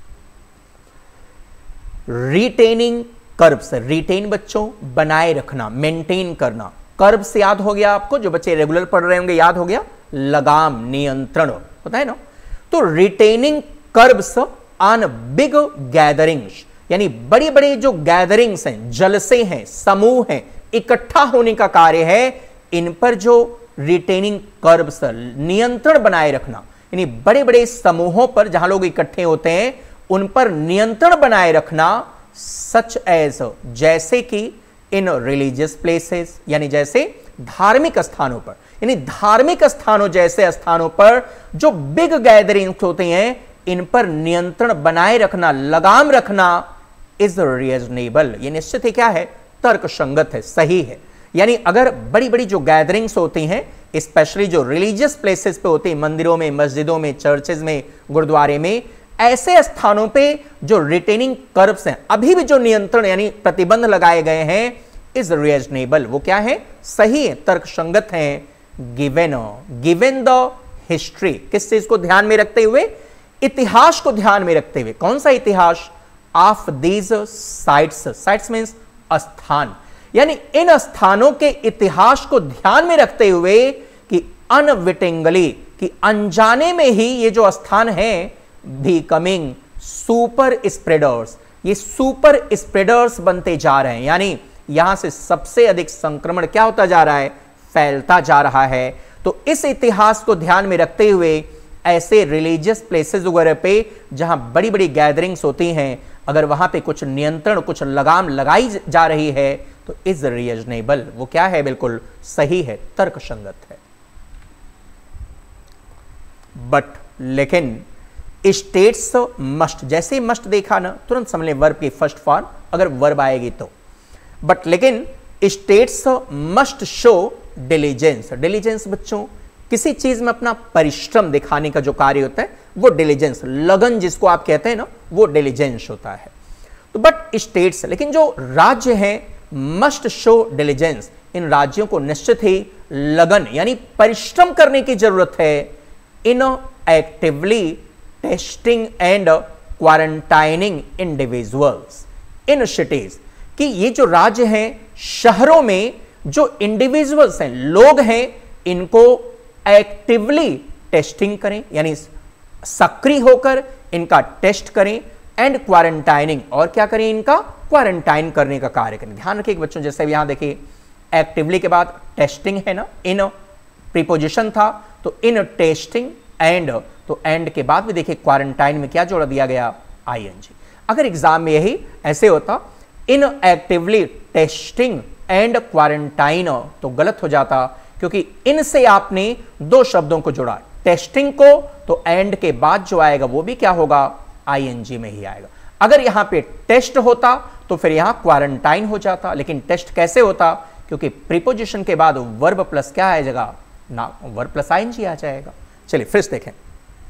रिटेनिंग कर्ब्स, रिटेन बच्चों बनाए रखना, मेंटेन करना। कर्ब से याद हो गया आपको, जो बच्चे रेगुलर पढ़ रहे होंगे याद हो गया, लगाम, नियंत्रण होता है ना। तो retaining curbs on big gatherings, यानी बड़ी बड़ी जो गैदरिंग्स हैं, जलसे हैं, समूह हैं, इकट्ठा होने का कार्य है, इन पर जो रिटेनिंग कर्ब्स, नियंत्रण बनाए रखना, यानी बड़े बड़े समूहों पर जहां लोग इकट्ठे होते हैं उन पर नियंत्रण बनाए रखना। सच एज, जैसे कि इन रिलीजियस प्लेसेस, यानी जैसे धार्मिक स्थानों पर, यानी धार्मिक स्थानों जैसे स्थानों पर जो बिग गैदरिंग्स होते हैं इन पर नियंत्रण बनाए रखना, लगाम रखना इज रीजनेबल, ये निश्चित ही क्या है, तर्क संगत है, सही है। यानी अगर बड़ी बड़ी जो गैदरिंग्स होती हैं, स्पेशली जो रिलीजियस प्लेसेस पे होती हैं, मंदिरों में, मस्जिदों में, चर्चेज में, गुरुद्वारे में, ऐसे स्थानों पे जो रिटेनिंग कर्ब्स हैं, अभी भी जो नियंत्रण यानी प्रतिबंध लगाए गए हैं, इज रीजनेबल, वो क्या है, सही है, तर्क संगत है। गिवन गिवन द हिस्ट्री, किस चीज को ध्यान में रखते हुए, इतिहास को ध्यान में रखते हुए। कौन सा इतिहास? Of these sites, sites means स्थान, यानी इन स्थानों के इतिहास को ध्यान में रखते हुए कि अनविटिंगली, कि अनजाने में ही ये जो स्थान है बिकमिंग सुपर स्प्रेडर्स, ये सुपर स्प्रेडर्स बनते जा रहे हैं, यानी यहां से सबसे अधिक संक्रमण क्या होता जा रहा है, फैलता जा रहा है। तो इस इतिहास को ध्यान में रखते हुए ऐसे रिलीजियस प्लेसेस वगैरह पे जहां बड़ी बड़ी गैदरिंग्स होती हैं, अगर वहां पे कुछ नियंत्रण, कुछ लगाम लगाई जा रही है तो इज रीजनेबल, वो क्या है, बिल्कुल सही है, तर्क संगत है। बट लेकिन स्टेट्स मस्ट, जैसे मस्ट देखा ना, तुरंत समझ लें वर्ब की फर्स्ट फॉर्म अगर वर्ब आएगी तो। बट लेकिन states must show diligence, diligence बच्चों किसी चीज में अपना परिश्रम दिखाने का जो कार्य होता है वो डिलीजेंस, लगन जिसको आप कहते हैं ना, वो डिलीजेंस होता है। तो बट स्टेट्स, लेकिन जो राज्य हैं मस्ट शो डिलीजेंस, इन राज्यों को निश्चित ही लगन यानी परिश्रम करने की जरूरत है in actively testing and quarantining individuals in cities, कि ये जो राज्य हैं, शहरों में जो इंडिविजुअल्स हैं, लोग हैं, इनको एक्टिवली टेस्टिंग करें, यानी सक्रिय होकर इनका टेस्ट करें, एंड क्वारंटाइनिंग, और क्या करें, इनका क्वारंटाइन करने का कार्य करें। ध्यान रखिए बच्चों, जैसे यहां देखिए एक्टिवली के बाद टेस्टिंग है ना, इन प्रीपोजिशन था, तो इन टेस्टिंग एंड, तो एंड के बाद भी देखिए क्वारंटाइन में क्या जोड़ दिया गया, आईएनजी। अगर एग्जाम में यही ऐसे होता in actively testing and quarantine, तो गलत हो जाता, क्योंकि इन से आपने दो शब्दों को जोड़ा, टेस्टिंग को, तो एंड के बाद जो आएगा वो भी क्या होगा, आईएनजी में ही आएगा। अगर यहां पे टेस्ट होता तो फिर यहां क्वारंटाइन हो जाता, लेकिन टेस्ट कैसे होता, क्योंकि प्रीपोजिशन के बाद वर्ब प्लस क्या आ जाएगा ना, वर्ब प्लस आईएनजी आ जाएगा। चलिए फिर से देखें,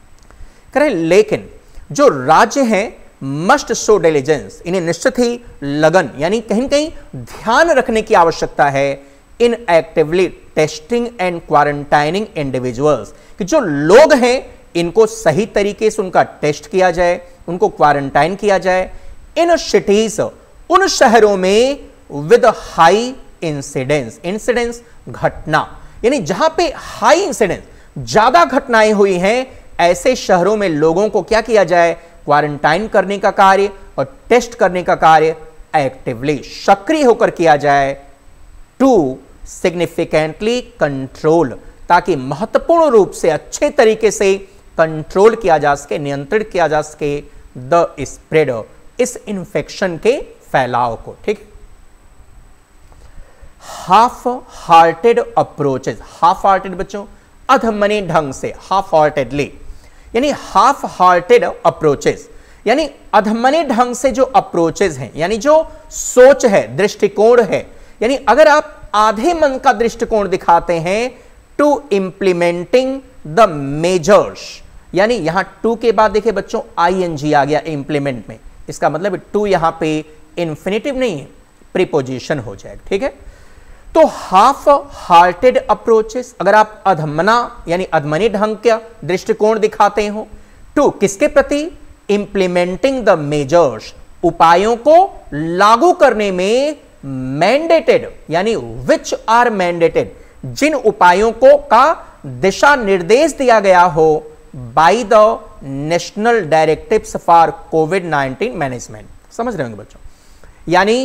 करें लेकिन जो राज्य हैं मस्ट शो डिलीजेंस, इन्हें निश्चित ही लगन यानी कहीं कहीं ध्यान रखने की आवश्यकता है in actively testing and quarantining individuals, कि जो लोग हैं इनको सही तरीके से उनका टेस्ट किया जाए, उनको क्वारंटाइन किया जाए इन सिटीज, उन शहरों में विद हाई इंसिडेंस, इंसिडेंस घटना, यानी जहां पे हाई इंसिडेंस, ज्यादा घटनाएं हुई हैं, ऐसे शहरों में लोगों को क्या किया जाए, क्वारंटाइन करने का कार्य और टेस्ट करने का कार्य एक्टिवली, सक्रिय होकर किया जाए, टू सिग्निफिकेंटली कंट्रोल, ताकि महत्वपूर्ण रूप से अच्छे तरीके से कंट्रोल किया जा सके, नियंत्रित किया जा सके द स्प्रेड, इस इंफेक्शन के फैलाव को। ठीक, half hearted approaches, half hearted बच्चों अधमने ढंग से, हाफ हार्टेडली, यानी हाफ हार्टेड अप्रोचेस, यानी अधमने ढंग से जो अप्रोचेज हैं, यानी जो सोच है, दृष्टिकोण है, यानी अगर आप आधे मन का दृष्टिकोण दिखाते हैं टू इंप्लीमेंटिंग द मेजर्स, यानी यहां टू के बाद देखिए बच्चों आईएनजी आ गया इंप्लीमेंट में, इसका मतलब टू यहां पे इंफिनिटिव नहीं है, प्रीपोजिशन हो जाएगा, ठीक है। तो हाफ हार्टेड अप्रोचेस, अगर आप अधमना यानी अधमनी ढंग का दृष्टिकोण दिखाते हो टू किसके प्रति, इंप्लीमेंटिंग द मेजर्स, उपायों को लागू करने में, मैंडेटेड यानी विच आर मैंडेटेड, जिन उपायों को का दिशा निर्देश दिया गया हो by the national directives for COVID nineteen management. समझ रहे होंगे बच्चों, यानी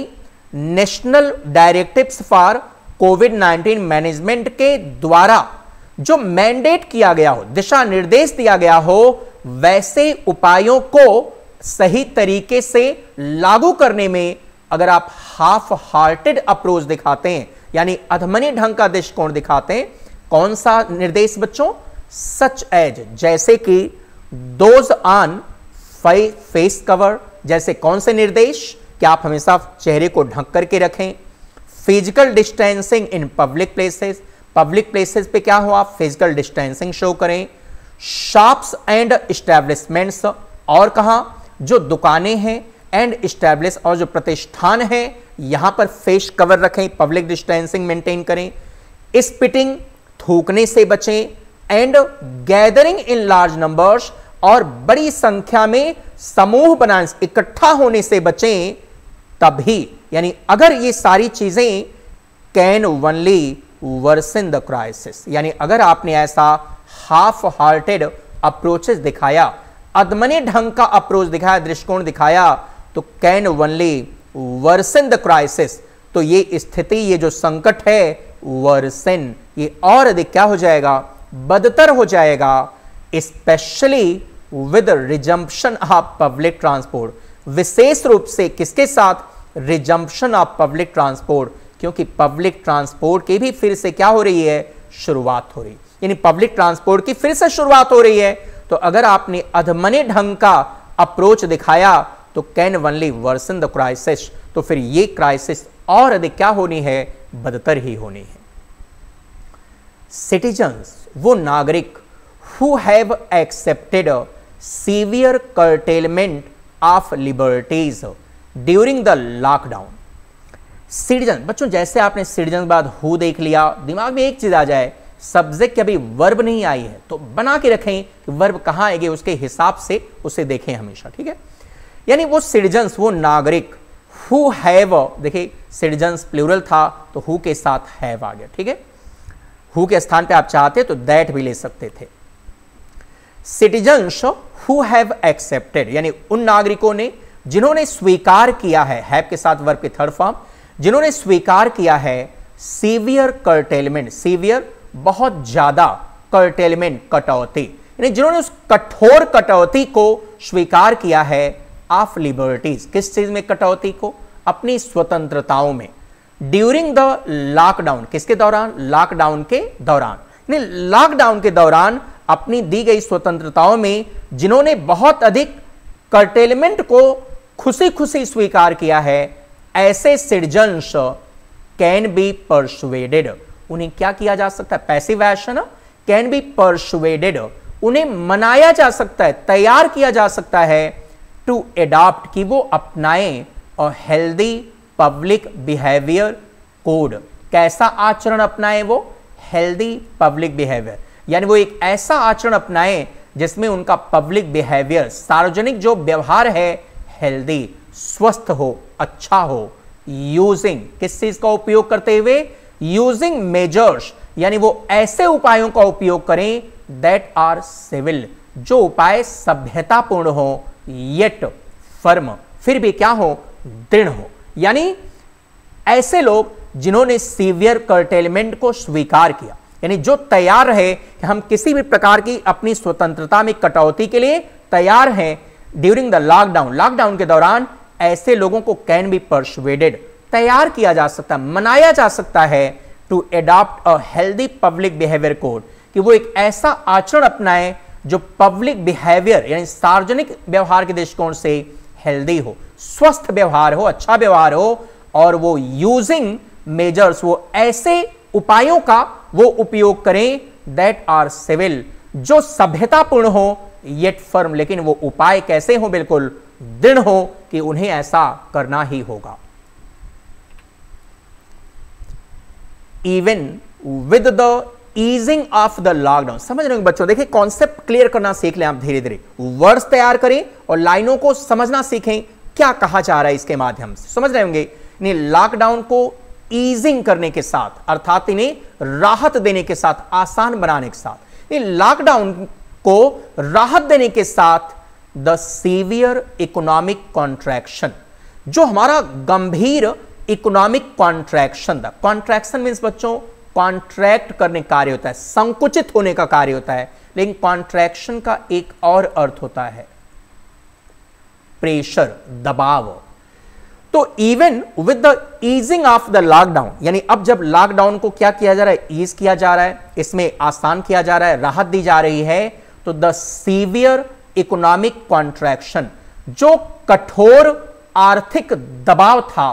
national directives for COVID nineteen management के द्वारा जो मैंडेट किया गया हो, दिशा निर्देश दिया गया हो, वैसे उपायों को सही तरीके से लागू करने में अगर आप हाफ हार्टेड अप्रोच दिखाते हैं, यानी अधमनी ढंग का दृष्टिकोण दिखाते हैं, कौन सा निर्देश बच्चों, सच एज, जैसे कि दोज ऑन फेस कवर, जैसे कौन से निर्देश कि आप हमेशा चेहरे को ढक करके रखें, physical distancing in public places, public places पे क्या हो आप फिजिकल डिस्टेंसिंग शो करें, शॉप्स एंड एस्टैब्लिशमेंट्स, और कहां जो दुकानें हैं, एंड एस्टैब्लिश और जो प्रतिष्ठान हैं यहां पर फेस कवर रखें, पब्लिक डिस्टेंसिंग मेंटेन करें, स्पिटिंग थूकने से बचें, and gathering in large numbers, और बड़ी संख्या में समूह बनाने, इकट्ठा होने से बचें, तभी यानी अगर ये सारी चीजें can only worsen the crisis, यानी अगर आपने ऐसा हाफ हार्टेड अप्रोचेस दिखाया, अधमने ढंग का अप्रोच दिखाया, दृष्टिकोण दिखाया, तो can only worsen the crisis, तो ये स्थिति, ये जो संकट है वर्सन, ये और अधिक क्या हो जाएगा, बदतर हो जाएगा, specially with resumption of public transport, विशेष रूप से किसके साथ, रिजम्पशन ऑफ पब्लिक ट्रांसपोर्ट, क्योंकि पब्लिक ट्रांसपोर्ट की भी फिर से क्या हो रही है, शुरुआत हो रही, यानी पब्लिक ट्रांसपोर्ट की फिर से शुरुआत हो रही है। तो अगर आपने अधमने ढंग का अप्रोच दिखाया तो can only worsen the crisis, तो फिर ये क्राइसिस और अधिक क्या होनी है, बदतर ही होनी है। सिटीजन्स, वो नागरिक who have accepted severe curtailment of liberties during the lockdown. Citizen बच्चों, जैसे आपने सिटीजन बाद हु देख लिया, दिमाग में एक चीज आ जाए, सब्जेक्ट की अभी वर्ब नहीं आई है तो बना के रखें कि वर्ब कहां आएगी, उसके हिसाब से उसे देखें हमेशा, ठीक है। यानी वो सिटीजन्स, वो नागरिक, हु हैव, देखिए सिटीजन्स प्लूरल था तो हु के साथ हैव आ गया, ठीक है। हु के स्थान पे आप चाहते तो दैट भी ले सकते थे। सिटीजन्स हु हैव एक्सेप्टेड, यानी उन नागरिकों ने जिन्होंने स्वीकार किया है, हैव के साथ वर्ब के थर्ड फॉर्म, जिन्होंने स्वीकार किया है सीवियर कर्टेलमेंट, सीवियर बहुत ज्यादा, कर्टेलमेंट कटौती, यानी जिन्होंने उस कठोर कटौती को स्वीकार किया है ऑफ लिबर्टीज, किस चीज में कटौती को, अपनी स्वतंत्रताओं में, ड्यूरिंग द लॉकडाउन, किसके दौरान, लॉकडाउन के दौरान, यानी लॉकडाउन के दौरान अपनी दी गई स्वतंत्रताओं में जिन्होंने बहुत अधिक कर्टेलमेंट को खुशी खुशी स्वीकार किया है, ऐसे सिटीजन्स कैन बी परसुएडेड, उन्हें क्या किया जा सकता है, passive action, can be persuaded, उन्हें मनाया जा सकता है, तैयार किया जा सकता है, टू एडॉप्ट, कि वो अपनाएं, और हेल्दी पब्लिक बिहेवियर कोड, कैसा आचरण अपनाएं वो, हेल्दी पब्लिक बिहेवियर, यानी वो एक ऐसा आचरण अपनाएं जिसमें उनका पब्लिक बिहेवियर, सार्वजनिक जो व्यवहार है, हेल्दी, स्वस्थ हो, अच्छा हो, यूजिंग, किस चीज का उपयोग करते हुए, यूजिंग मेजर्स, यानी वो ऐसे उपायों का उपयोग करें दैट आर सिविल, जो उपाय सभ्यतापूर्ण हो, येट फर्म, फिर भी क्या हो, दृढ़ हो, यानी ऐसे लोग जिन्होंने सीवियर कर्टेलमेंट को स्वीकार किया, यानी जो तैयार रहे कि हम किसी भी प्रकार की अपनी स्वतंत्रता में कटौती के लिए तैयार हैं ड्यूरिंग द लॉकडाउन, लॉकडाउन के दौरान, ऐसे लोगों को कैन बी परसुएडेड, तैयार किया जा सकता है, मनाया जा सकता है, to adopt a healthy public behaviour code, कि वो एक ऐसा आचरण अपनाएं जो पब्लिक बिहेवियर यानी सार्वजनिक व्यवहार के दृष्टिकोण से हेल्दी हो, स्वस्थ व्यवहार हो, अच्छा व्यवहार हो, और वो यूजिंग मेजर्स, वो ऐसे उपायों का वो उपयोग करें दैट आर सिविल, जो सभ्यतापूर्ण हो येट फर्म, लेकिन वो उपाय कैसे हो, बिल्कुल दृढ़ हो कि उन्हें ऐसा करना ही होगा। Even with the easing of the lockdown, समझ रहे हो बच्चों, देखिए कॉन्सेप्ट क्लियर करना सीख लें आप धीरे धीरे, वर्ड्स तैयार करें और लाइनों को समझना सीखें क्या कहा जा रहा है इसके माध्यम से, समझ रहे होंगे। लॉकडाउन को ईजिंग करने के साथ, अर्थात इन्हें राहत देने के साथ, आसान बनाने के साथ, लॉकडाउन को राहत देने के साथ द सीवियर इकोनॉमिक कॉन्ट्रैक्शन, जो हमारा गंभीर इकोनॉमिक कॉन्ट्रैक्शन था, कॉन्ट्रैक्शन मींस बच्चों कॉन्ट्रैक्ट करने कार्य होता है, संकुचित होने का कार्य होता है, लेकिन कॉन्ट्रैक्शन का एक और अर्थ होता है प्रेशर, दबाव। तो even with the easing of the lockdown, यानी अब जब लॉकडाउन को क्या किया जा रहा है, ईज किया जा रहा है, इसमें आसान किया जा रहा है, राहत दी जा रही है, तो द सीवियर इकोनॉमिक कॉन्ट्रैक्शन, जो कठोर आर्थिक दबाव था,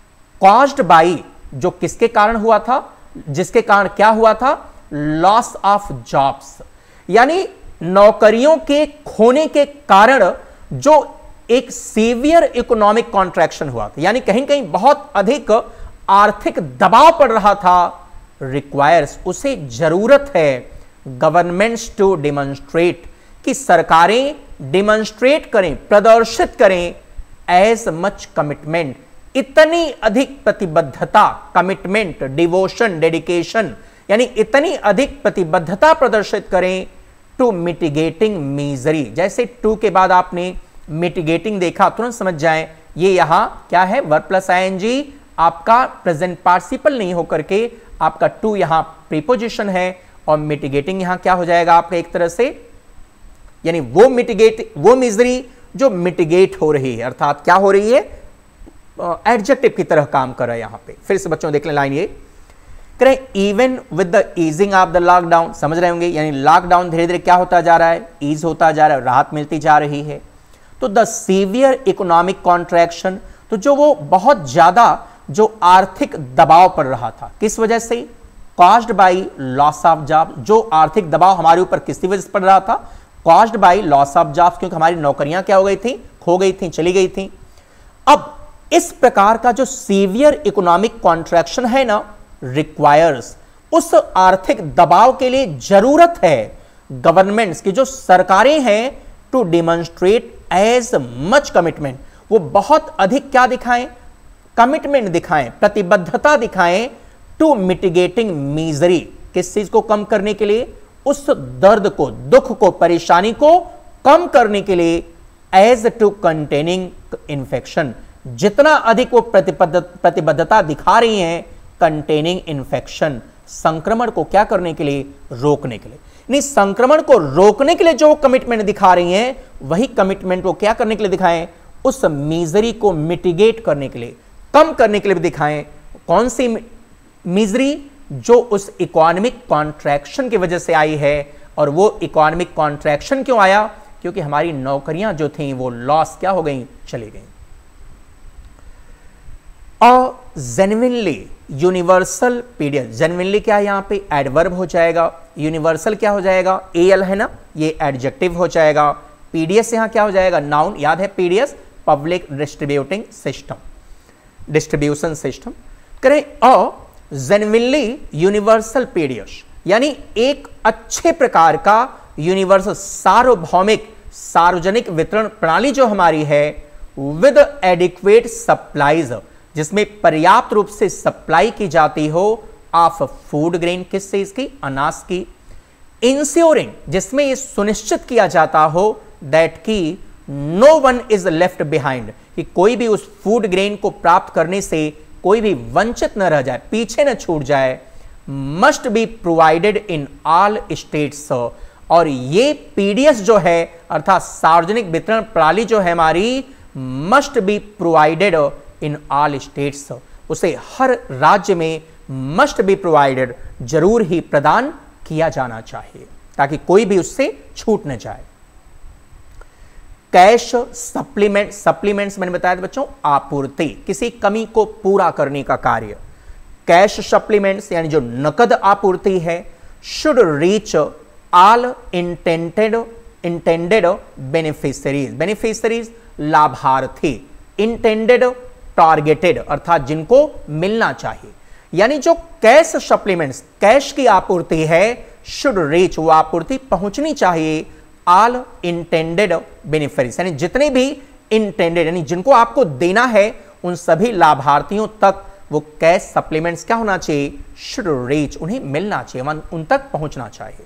कॉज्ड बाई, जो किसके कारण हुआ था, जिसके कारण क्या हुआ था, लॉस ऑफ जॉब्स, यानी नौकरियों के खोने के कारण जो एक सीवियर इकोनॉमिक कॉन्ट्रैक्शन हुआ था, यानी कहीं कहीं बहुत अधिक आर्थिक दबाव पड़ रहा था, रिक्वायर्स, उसे जरूरत है गवर्नमेंट्स टू डिमॉन्स्ट्रेट, कि सरकारें डिमॉन्स्ट्रेट करें, प्रदर्शित करें एज मच कमिटमेंट, इतनी अधिक प्रतिबद्धता, कमिटमेंट, डिवोशन, डेडिकेशन, यानी इतनी अधिक प्रतिबद्धता प्रदर्शित करें टू मिटिगेटिंग मीजरी। जैसे टू के बाद आपने मिटिगेटिंग देखा, तुरंत समझ जाएं ये यहां क्या है, वर्ब प्लस आईएनजी, आपका प्रेजेंट पार्टिसिपल नहीं होकर के आपका टू यहां प्रीपोजिशन है, और मिटिगेटिंग यहां क्या हो जाएगा आपका एक तरह से, यानी वो मिटिगेट, वो मिजरी जो मिटिगेट हो रही है, अर्थात क्या हो रही है, एडजेक्टिव की तरह काम कर रहा है यहां पे। फिर से बच्चों देख लें लाइन ये, करें even with the easing of the lockdown, समझ रहे होंगे, यानी लॉकडाउन धीरे धीरे क्या होता जा रहा है, ईज होता जा रहा है, राहत मिलती जा रही है। तो द सीवियर इकोनॉमिक कॉन्ट्रैक्शन, तो जो वो बहुत ज्यादा जो आर्थिक दबाव पड़ रहा था, किस वजह से, caused by loss of job, जो आर्थिक दबाव हमारे ऊपर किसकी वजह से पड़ रहा था, caused by loss of jobs, क्योंकि हमारी नौकरियां क्या हो गई थी, खो गई थी, चली गई थी। अब इस प्रकार का जो सीवियर इकोनॉमिक कॉन्ट्रैक्शन है ना, रिक्वायर्स, उस आर्थिक दबाव के लिए जरूरत है गवर्नमेंट्स की, जो सरकारें हैं, to demonstrate as much commitment, वो बहुत अधिक क्या दिखाएं, कमिटमेंट दिखाएं, प्रतिबद्धता दिखाएं, टू मिटिगेटिंग मीजरी, किस चीज को कम करने के लिए, उस दर्द को, दुख को, परेशानी को कम करने के लिए, एज टू कंटेनिंग इन्फेक्शन, जितना अधिक वो प्रतिबद्धता दिखा रही हैं कंटेनिंग इन्फेक्शन, संक्रमण को क्या करने के लिए, रोकने के लिए। नहीं, संक्रमण को रोकने के लिए जो कमिटमेंट दिखा रही हैं, वही कमिटमेंट को क्या करने के लिए दिखाएं, उस मिजरी को मिटिगेट करने के लिए, कम करने के लिए भी दिखाएं। कौन सी मिजरी, जो उस इकोनॉमिक कॉन्ट्रैक्शन की वजह से आई है, और वो इकोनॉमिक कॉन्ट्रैक्शन क्यों आया, क्योंकि हमारी नौकरियां जो थी वो लॉस क्या हो गई, चली गई। और जेन्युइनली यूनिवर्सल पीडियस, जेन्युइनली क्या है यहां पे, एडवर्ब हो जाएगा, यूनिवर्सल क्या हो जाएगा, एल है ना, ये एडजेक्टिव हो जाएगा, पीडीएस यहां क्या हो जाएगा, नाउन, याद है PDS, public distributing system, distribution system. करें अ जेन्युइनली यूनिवर्सल पीडीएस, यानी एक अच्छे प्रकार का यूनिवर्सल, सार्वभौमिक, सार्वजनिक वितरण प्रणाली जो हमारी है, विद एडिक्वेट सप्लाईज, जिसमें पर्याप्त रूप से सप्लाई की जाती हो ऑफ फूड ग्रेन, किस चीज की, अनाज की, इंश्योरिंग, जिसमें यह सुनिश्चित किया जाता हो दैट की no one is left behind, कि कोई भी उस फूड ग्रेन को प्राप्त करने से कोई भी वंचित न रह जाए, पीछे न छूट जाए, must be provided in all states. और ये पीडीएस जो है, अर्थात सार्वजनिक वितरण प्रणाली जो है हमारी, must be provided in all states, उसे हर राज्य में मस्ट बी प्रोवाइडेड, जरूर ही प्रदान किया जाना चाहिए। ताकि कोई भी उससे छूट न जाए। कैश सप्लीमेंट, सप्लीमेंट्स मैंने बताया था बच्चों, आपूर्ति, किसी कमी को पूरा करने का कार्य। कैश सप्लीमेंट्स यानी जो नकद आपूर्ति है, should reach all intended intended beneficiaries, beneficiaries लाभार्थी, इंटेंडेड टारगेटेड अर्थात जिनको मिलना चाहिए। यानी जो कैश सप्लीमेंट्स, कैश की आपूर्ति है, शुड रीच, वो आपूर्ति पहुंचनी चाहिए ऑल इंटेंडेड बेनिफिशरीज, यानी जितने भी इंटेंडेड यानी जिनको आपको देना है उन सभी लाभार्थियों तक वो कैश सप्लीमेंट्स क्या होना चाहिए, शुड रीच, उन्हें मिलना चाहिए, उन तक पहुंचना चाहिए।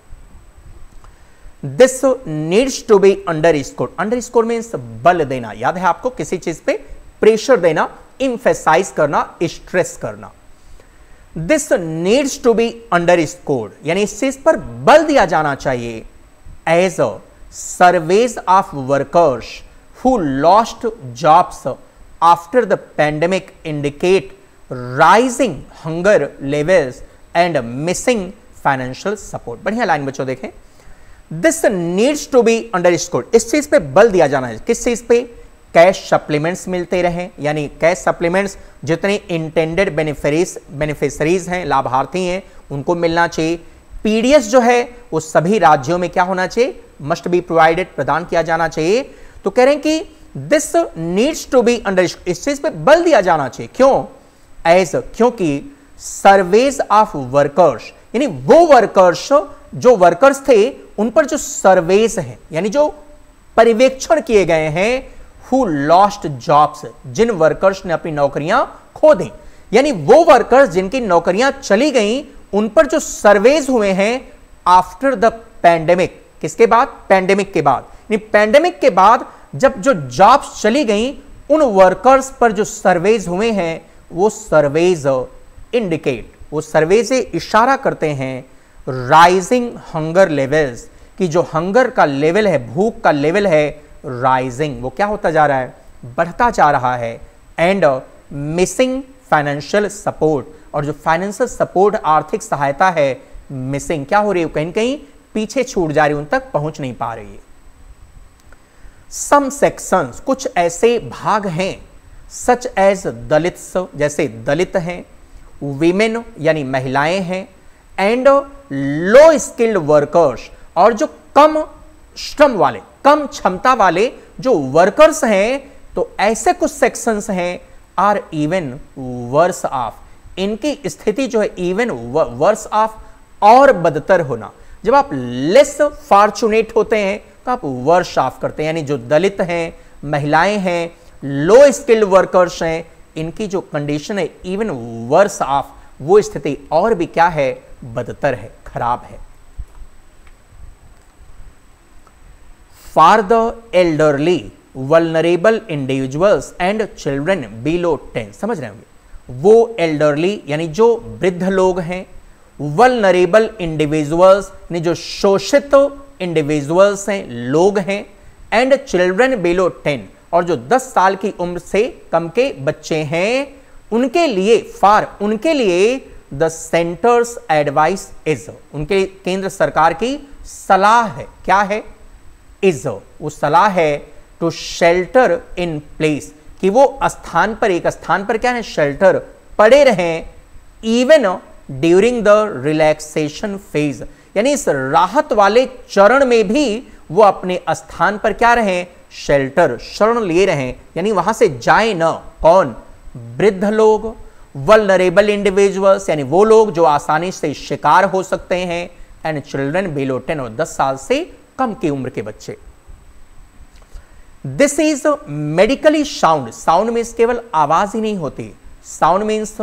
This needs to be underscore, underscore means बल देना, याद है आपको, किसी चीज पे प्रेशर देना, इंफेसाइज करना, स्ट्रेस करना। This needs to be underscore यानी इस चीज पर बल दिया जाना चाहिए। As a surveys of workers who lost jobs after the pandemic indicate rising hunger levels and missing financial support. बढ़िया लाइन बच्चों देखें, this needs to be underscore, इस चीज पे बल दिया जाना है। किस चीज पे, कैश सप्लीमेंट्स मिलते रहें, यानी कैश सप्लीमेंट्स जितने इंटेंडेड बेनिफिशरीज बेनिफिशरीज हैं, लाभार्थी हैं, उनको मिलना चाहिए। पीडीएस जो है वो सभी राज्यों में क्या होना चाहिए, मस्ट बी प्रोवाइडेड, प्रदान किया जाना चाहिए। तो कह रहे हैं कि this needs to be under, इस चीज पे बल दिया जाना चाहिए। क्यों, एज, क्योंकि सर्वेज ऑफ वर्कर्स यानी वो वर्कर्स, जो वर्कर्स थे उन पर जो सर्वेज हैं यानी जो पर्यवेक्षण किए गए हैं, हु लॉस्ट जॉब्स, जिन वर्कर्स ने अपनी नौकरियां खो दी, यानी वो वर्कर्स जिनकी नौकरियां चली गई, उन पर जो सर्वेज हुए हैं आफ्टर द पैंडेमिक, किसके बाद, पैंडेमिक के बाद, यानी पैंडेमिक के बाद जब जो जॉब्स चली गई, उन वर्कर्स पर जो सर्वेज हुए हैं, वो सर्वेज इंडिकेट, वो सर्वे से इशारा करते हैं राइजिंग हंगर लेवल्स, कि जो हंगर का लेवल है, भूख का लेवल है, राइजिंग, वो क्या होता जा रहा है, बढ़ता जा रहा है। एंड मिसिंग फाइनेंशियल सपोर्ट, और जो फाइनेंशियल सपोर्ट, आर्थिक सहायता है, मिसिंग, क्या हो रही है, कहीं कहीं पीछे छूट जा रही है, उन तक पहुंच नहीं पा रही है। सम सेक्शंस, कुछ ऐसे भाग हैं, सच एज दलित्स, जैसे दलित हैं, वीमेन यानी महिलाएं हैं, एंड लो स्किल्ड वर्कर्स, और जो कम श्रम वाले, कम क्षमता वाले जो वर्कर्स हैं, तो ऐसे कुछ सेक्शंस हैं, आर इवन वर्स ऑफ, इनकी स्थिति जो है इवन वर्स ऑफ, और बदतर होना। जब आप लेस फॉर्चुनेट होते हैं तो आप वर्स ऑफ करते हैं, यानी जो दलित हैं, महिलाएं हैं, लो स्किल्ड वर्कर्स हैं, इनकी जो कंडीशन है इवन वर्स ऑफ, वो स्थिति और भी क्या है, बदतर है, खराब है। For the elderly vulnerable individuals and children below ten, समझ रहे होंगे, वो एल्डरली यानी जो वृद्ध लोग हैं, वल्नरेबल इंडिविजुअल्स यानी जो शोषित इंडिविजुअल्स हैं, लोग हैं, एंड चिल्ड्रन बिलो टेन, और जो दस साल की उम्र से कम के बच्चे हैं, उनके लिए, फॉर, उनके लिए द सेंटर्स एडवाइस इज, उनके केंद्र सरकार की सलाह है, क्या है, इज, वो सलाह है टू शेल्टर इन प्लेस, कि वो स्थान पर, एक स्थान पर क्या है, शेल्टर, पड़े रहें, even during the relaxation phase, यानी इस राहत वाले चरण में भी वो अपने स्थान पर क्या रहें, शेल्टर, शरण लिए रहें, यानी वहां से जाए न, कौन, वृद्ध लोग, वल्नरेबल इंडिविजुअल्स यानी वो लोग जो आसानी से शिकार हो सकते हैं, एंड चिल्ड्रन बिलो टेन, और दस साल से कम की उम्र के बच्चे। This is medically sound, sound means केवल आवाज ही नहीं होती, साउंड मीन्स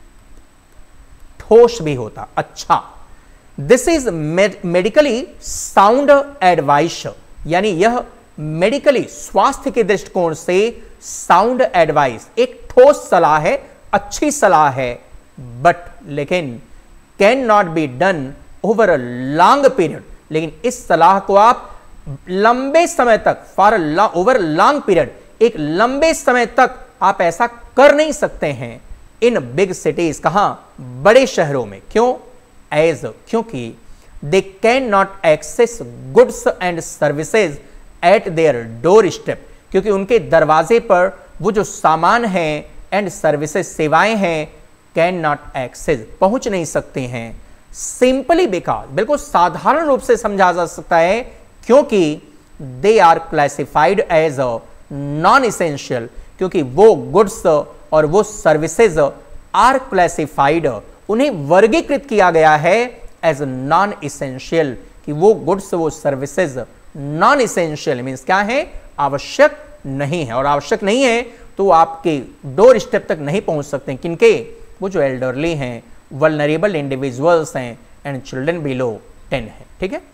ठोस भी होता, अच्छा। This is medically sound advice, यानी यह मेडिकली, स्वास्थ्य के दृष्टिकोण से साउंड एडवाइस, एक ठोस सलाह है, अच्छी सलाह है, बट लेकिन can not be done over a long period, लेकिन इस सलाह को आप लंबे समय तक, फॉर ओवर लॉन्ग पीरियड, एक लंबे समय तक आप ऐसा कर नहीं सकते हैं इन बिग सिटीज, कहां, बड़े शहरों में। क्यों, एज, क्योंकि they can not access goods and services at their doorstep, क्योंकि उनके दरवाजे पर वो जो सामान है एंड सर्विसेज सेवाएं हैं कैन नॉट एक्सेस, पहुंच नहीं सकते हैं। सिंपली बिकॉज, बिल्कुल साधारण रूप से समझा जा सकता है, क्योंकि they are classified as a non essential, क्योंकि वो गुड्स और वो सर्विसेज आर क्लासिफाइड, उन्हें वर्गीकृत किया गया है एज नॉन इसेंशियल, कि वो गुड्स वो सर्विसेज नॉन इसेंशियल मीन्स क्या है, आवश्यक नहीं है, और आवश्यक नहीं है तो आपके डोर स्टेप तक नहीं पहुंच सकते। किनके? वो जो एल्डरली हैं, वल्नरेबल इंडिविजुअल्स हैं एंड चिल्ड्रन बिलो टेन है। ठीक है।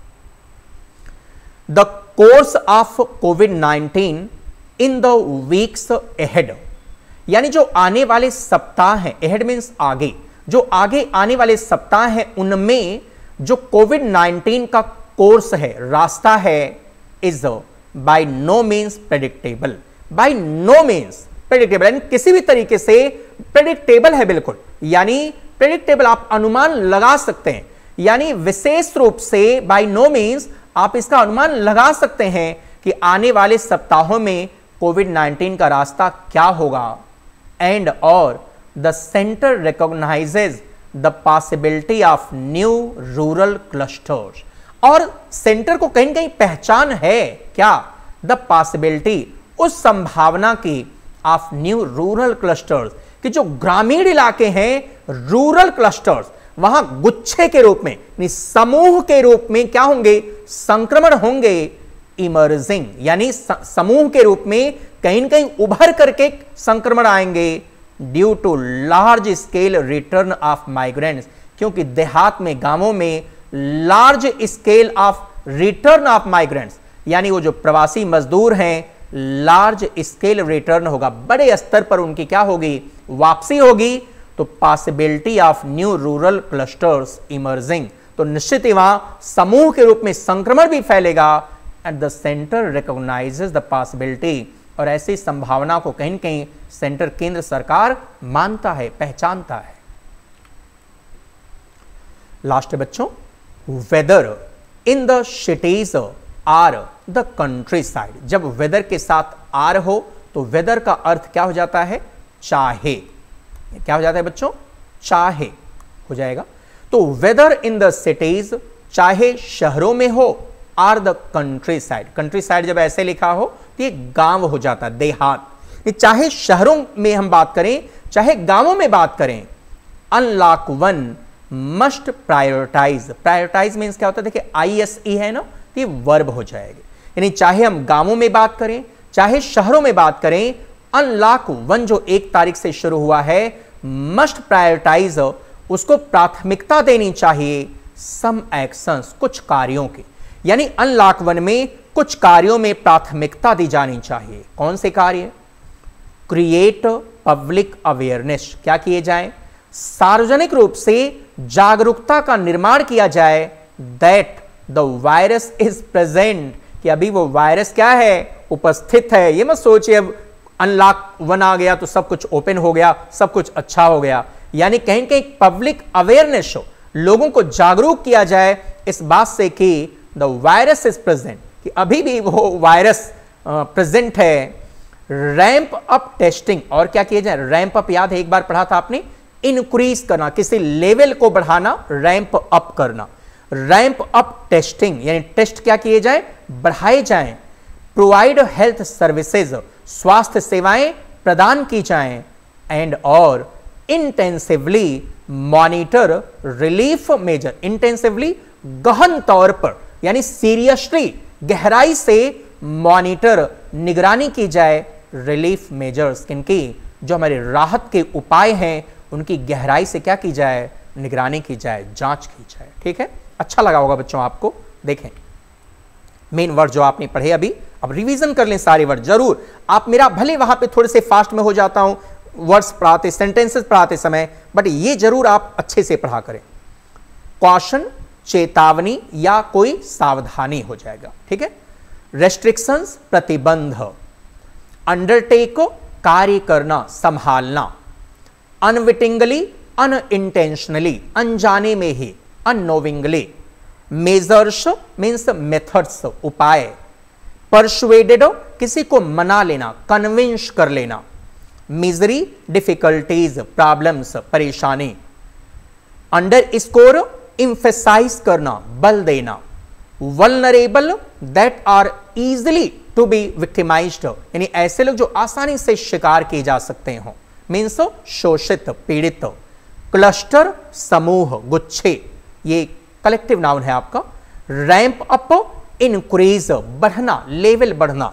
The course of COVID nineteen in the weeks ahead, यानी जो आने वाले सप्ताह हैं, अहेड मीन्स आगे, जो आगे आने वाले सप्ताह हैं उनमें जो कोविड नाइनटीन का कोर्स है, रास्ता है, is by no means predictable, by no means predictable, यानी किसी भी तरीके से प्रेडिक्टेबल है, बिल्कुल, यानी प्रेडिक्टेबल, आप अनुमान लगा सकते हैं, यानी विशेष रूप से बाय नो मीन्स आप इसका अनुमान लगा सकते हैं कि आने वाले सप्ताहों में कोविड नाइनटीन का रास्ता क्या होगा। एंड और the centre recognises the possibility of new rural clusters, और सेंटर को कहीं कहीं पहचान है क्या, द पॉसिबिलिटी, उस संभावना की, ऑफ न्यू रूरल क्लस्टर्स, कि जो ग्रामीण इलाके हैं, रूरल क्लस्टर्स, वहां गुच्छे के रूप में, समूह के रूप में क्या होंगे, संक्रमण होंगे, इमर्जिंग, यानी समूह के रूप में कहीं न कहीं उभर करके संक्रमण आएंगे, due to large scale return of migrants, क्योंकि देहात में, गांवों में large scale of return of migrants, यानी वो जो प्रवासी मजदूर हैं, लार्ज स्केल रिटर्न होगा, बड़े स्तर पर उनकी क्या होगी, वापसी होगी, तो possibility of new rural clusters emerging, तो निश्चित ही वहां समूह के रूप में संक्रमण भी फैलेगा। At the centre recognises the possibility, और ऐसी संभावना को कहीं न कहीं सेंटर, केंद्र सरकार मानता है, पहचानता है। लास्ट बच्चों, whether in the cities or the countryside, जब वेदर के साथ आर हो तो वेदर का अर्थ क्या हो जाता है, चाहे, क्या हो जाता है बच्चों, चाहे हो जाएगा। तो वेदर इन द सिटीज, चाहे शहरों में हो, or the countryside, countryside जब ऐसे लिखा हो तो ये गांव हो जाता है, देहात, चाहे शहरों में हम बात करें, चाहे गांवों में बात करें, unlock one must prioritise, prioritise means क्या होता है, देखिए आई एस ई है ना, तो ये वर्ब हो जाएगी, यानी चाहे हम गांवों में बात करें, चाहे शहरों में बात करें, अनलॉक वन जो एक तारीख से शुरू हुआ है, मस्ट प्रायोरिटाइज, उसको प्राथमिकता देनी चाहिए, सम एक्शंस, कुछ कार्यों की, यानी अनलॉक वन में कुछ कार्यों में प्राथमिकता दी जानी चाहिए। कौन से कार्य? क्रिएट पब्लिक अवेयरनेस, क्या किए जाए, सार्वजनिक रूप से जागरूकता का निर्माण किया जाए, that the virus is present, कि अभी वो वायरस क्या है, उपस्थित है। ये मत सोचिए अब अनलॉक वन आ गया तो सब कुछ ओपन हो गया, सब कुछ अच्छा हो गया, यानी कहीं कहीं पब्लिक अवेयरनेस हो, लोगों को जागरूक किया जाए इस बात से कि द वायरस इज प्रेजेंट, कि अभी भी वो वायरस प्रेजेंट है। रैंप अप टेस्टिंग, और क्या किया जाए, रैंप अप याद है एक बार पढ़ा था आपने, इंक्रीज करना, किसी लेवल को बढ़ाना, रैंप अप करना, रैंप अप टेस्टिंग, यानी टेस्ट क्या किए जाए, बढ़ाए जाएं। प्रोवाइड हेल्थ सर्विसेज, स्वास्थ्य सेवाएं प्रदान की जाएं। एंड और intensively monitor relief measure, intensively गहन तौर पर, यानी सीरियसली गहराई से मॉनिटर, निगरानी की जाए, रिलीफ मेजर्स, किनकी, जो हमारे राहत के उपाय हैं उनकी गहराई से क्या की जाए, निगरानी की जाए, जांच की जाए। ठीक है, अच्छा लगा होगा बच्चों आपको। देखें मेन वर्ड जो आपने पढ़े अभी, अब रिवीजन कर लें सारे वर्ड जरूर। आप मेरा भले वहां पे थोड़े से फास्ट में हो जाता हूं वर्ड्स पढ़ाते, सेंटेंसेस पढ़ाते समय, बट ये जरूर आप अच्छे से पढ़ा करें। कॉशन, चेतावनी या कोई सावधानी हो जाएगा। ठीक है। रेस्ट्रिक्शंस, प्रतिबंध। अंडरटेक, कार्य करना, संभालना। अनविटिंगली, अनइंटेंशनली, अनजाने में ही, अननोविंगली। मेजर्स मीन्स मेथड्स, उपाय। परसुएडेड, किसी को मना लेना, कन्विंस कर लेना। मिजरी, डिफिकल्टीज, प्रॉब्लम्स, परेशानी। अंडर स्कोर, इंफेसाइज करना, बल देना। Vulnerable, that are easily to be victimised, यानी ऐसे लोग जो आसानी से शिकार किए जा सकते हो, मीन्स शोषित, पीड़ित। क्लस्टर, समूह, गुच्छे, ये कलेक्टिव नाउन है आपका। रैंप अप, इंक्रीज, बढ़ना, लेवल बढ़ना।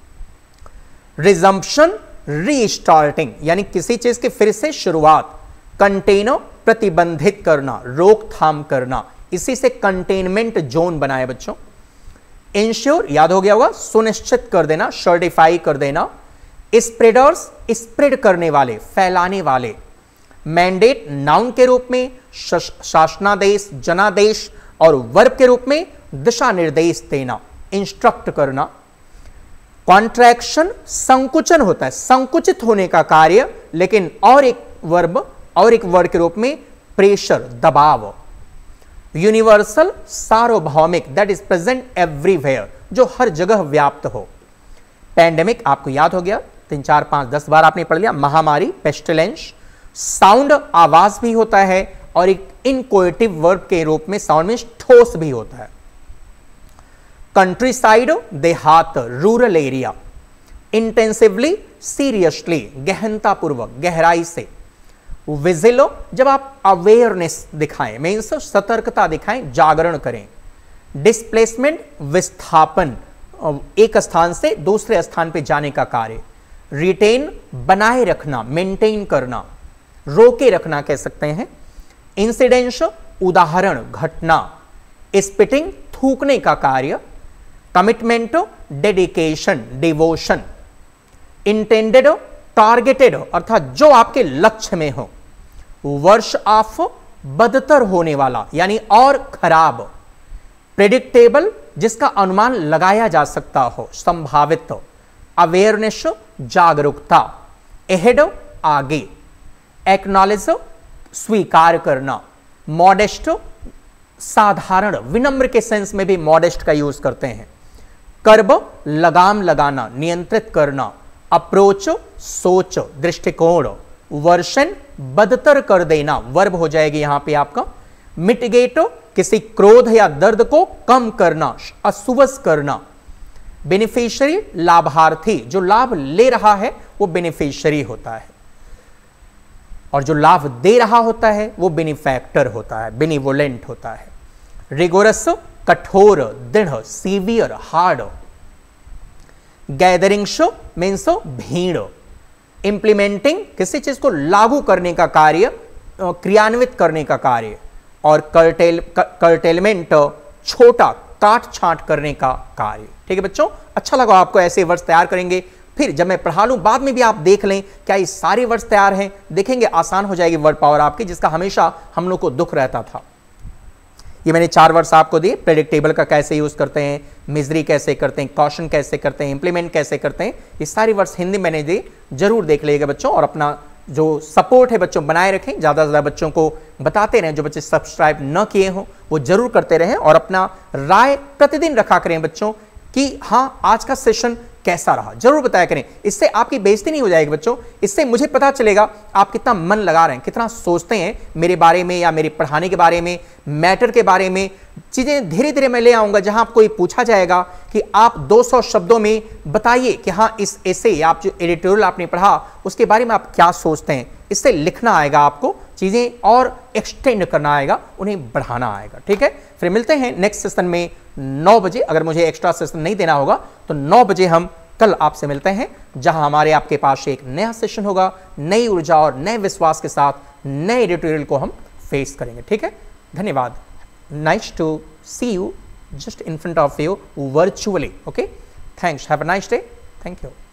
रिजम्पशन, रीस्टार्टिंग, यानी किसी चीज की फिर से शुरुआत। कंटेनर, प्रतिबंधित करना, रोकथाम करना, इसी से कंटेनमेंट जोन बनाए बच्चों। इंश्योर, याद हो गया होगा, सुनिश्चित कर देना, सर्टिफाई कर देना। स्प्रेडर्स, स्प्रेड करने वाले, फैलाने वाले। मैंडेट, नाउन के रूप में, शासनादेश, जनादेश, और वर्ब के रूप में दिशा निर्देश देना, इंस्ट्रक्ट करना। कॉन्ट्रैक्शन, संकुचन होता है, संकुचित होने का कार्य, लेकिन और एक वर्ब और एक वर्ड के रूप में प्रेशर, दबाव। यूनिवर्सल, सार्वभौमिक, दैट इज प्रेजेंट एवरीवेयर, जो हर जगह व्याप्त हो। पैंडेमिक, आपको याद हो गया, तीन चार पांच दस बार आपने पढ़ लिया। महामारी, पेस्टिलेंस। साउंड, आवाज भी होता है, और एक इनकोएटिव वर्ब के रूप में साउंड में ठोस भी होता है। कंट्री साइड, देहात, रूरल एरिया। इंटेंसिवली, सीरियसली, गहनतापूर्वक, गहराई से। विजिलो, जब आप अवेयरनेस दिखाएं, मीन्स सतर्कता दिखाएं, जागरण करें। डिस्प्लेसमेंट, विस्थापन, एक स्थान से दूसरे स्थान पर जाने का कार्य। रिटेन, बनाए रखना, मेंटेन करना, रोके रखना कह सकते हैं। इंसिडेंस, उदाहरण, घटना। स्पिटिंग, थूकने का कार्य। Commitment, dedication, devotion. Intended, targeted, अर्थात जो आपके लक्ष्य में हो। वर्ष ऑफ, बदतर होने वाला, यानी और खराब। प्रेडिक्टेबल, जिसका अनुमान लगाया जा सकता हो, संभावित। अवेयरनेस, जागरूकता। एहेड, आगे। एक्नॉलेज, स्वीकार करना। मॉडेस्ट, साधारण, विनम्र के सेंस में भी मॉडेस्ट का यूज करते हैं। कर्ब, लगाम लगाना, नियंत्रित करना। अप्रोच, सोच, दृष्टिकोण। वर्षन, बदतर कर देना, वर्ब हो जाएगी यहां पे आपका। मिटिगेट, किसी क्रोध या दर्द को कम करना, असुवस करना। बेनिफिशियरी, लाभार्थी, जो लाभ ले रहा है वो बेनिफिशियरी होता है, और जो लाभ दे रहा होता है वो बेनिफैक्टर होता है, बेनिवोलेंट होता है। रिगोरस, कठोर, दृढ़, सीवियर, हार्ड। गैदरिंग्स मीन्स भीड़। इंप्लीमेंटिंग, किसी चीज को लागू करने का कार्य, क्रियान्वित करने का कार्य। और कर्टेल कर्टेलमेंट, छोटा, काट छांट करने का कार्य। ठीक है बच्चों, अच्छा लगा आपको, ऐसे वर्ड्स तैयार करेंगे, फिर जब मैं पढ़ा लूं बाद में भी आप देख लें क्या ये सारे वर्ड्स तैयार हैं, देखेंगे आसान हो जाएगी वर्ड पावर आपकी, जिसका हमेशा हम लोग को दुख रहता था। ये मैंने चार वर्ड्स आपको दिए, प्रेडिक्टेबल का कैसे यूज करते हैं, मिजरी कैसे करते हैं, कॉशन कैसे करते हैं, इंप्लीमेंट कैसे करते हैं, ये सारे वर्ड्स हिंदी मैंने दिए, जरूर देख लीजिएगा बच्चों। और अपना जो सपोर्ट है बच्चों बनाए रखें, ज़्यादा से ज़्यादा बच्चों को बताते रहें, जो बच्चे सब्सक्राइब न किए हों वो जरूर करते रहें, और अपना राय प्रतिदिन रखा करें बच्चों कि हाँ आज का सेशन कैसा रहा, जरूर बताया करें। इससे आपकी बेइज्जती नहीं हो जाएगी बच्चों, इससे मुझे पता चलेगा आप कितना मन लगा रहे हैं, कितना सोचते हैं मेरे बारे में या मेरे पढ़ाने के बारे में, मैटर के बारे में। चीज़ें धीरे धीरे मैं ले आऊँगा, जहाँ आपको ये पूछा जाएगा कि आप दो सौ शब्दों में बताइए कि हाँ इस ऐसे आप जो एडिटोरियल आपने पढ़ा उसके बारे में आप क्या सोचते हैं। इससे लिखना आएगा आपको, चीज़ें और एक्सटेंड करना आएगा, उन्हें बढ़ाना आएगा। ठीक है, फिर मिलते हैं नेक्स्ट सेशन में नौ बजे। अगर मुझे एक्स्ट्रा सेशन नहीं देना होगा तो नौ बजे हम कल आपसे मिलते हैं, जहां हमारे आपके पास एक नया सेशन होगा, नई ऊर्जा और नए विश्वास के साथ नए एडिटोरियल को हम फेस करेंगे। ठीक है, धन्यवाद। Nice to see you just in front of you virtually. Okay, thanks, have a nice day, thank you.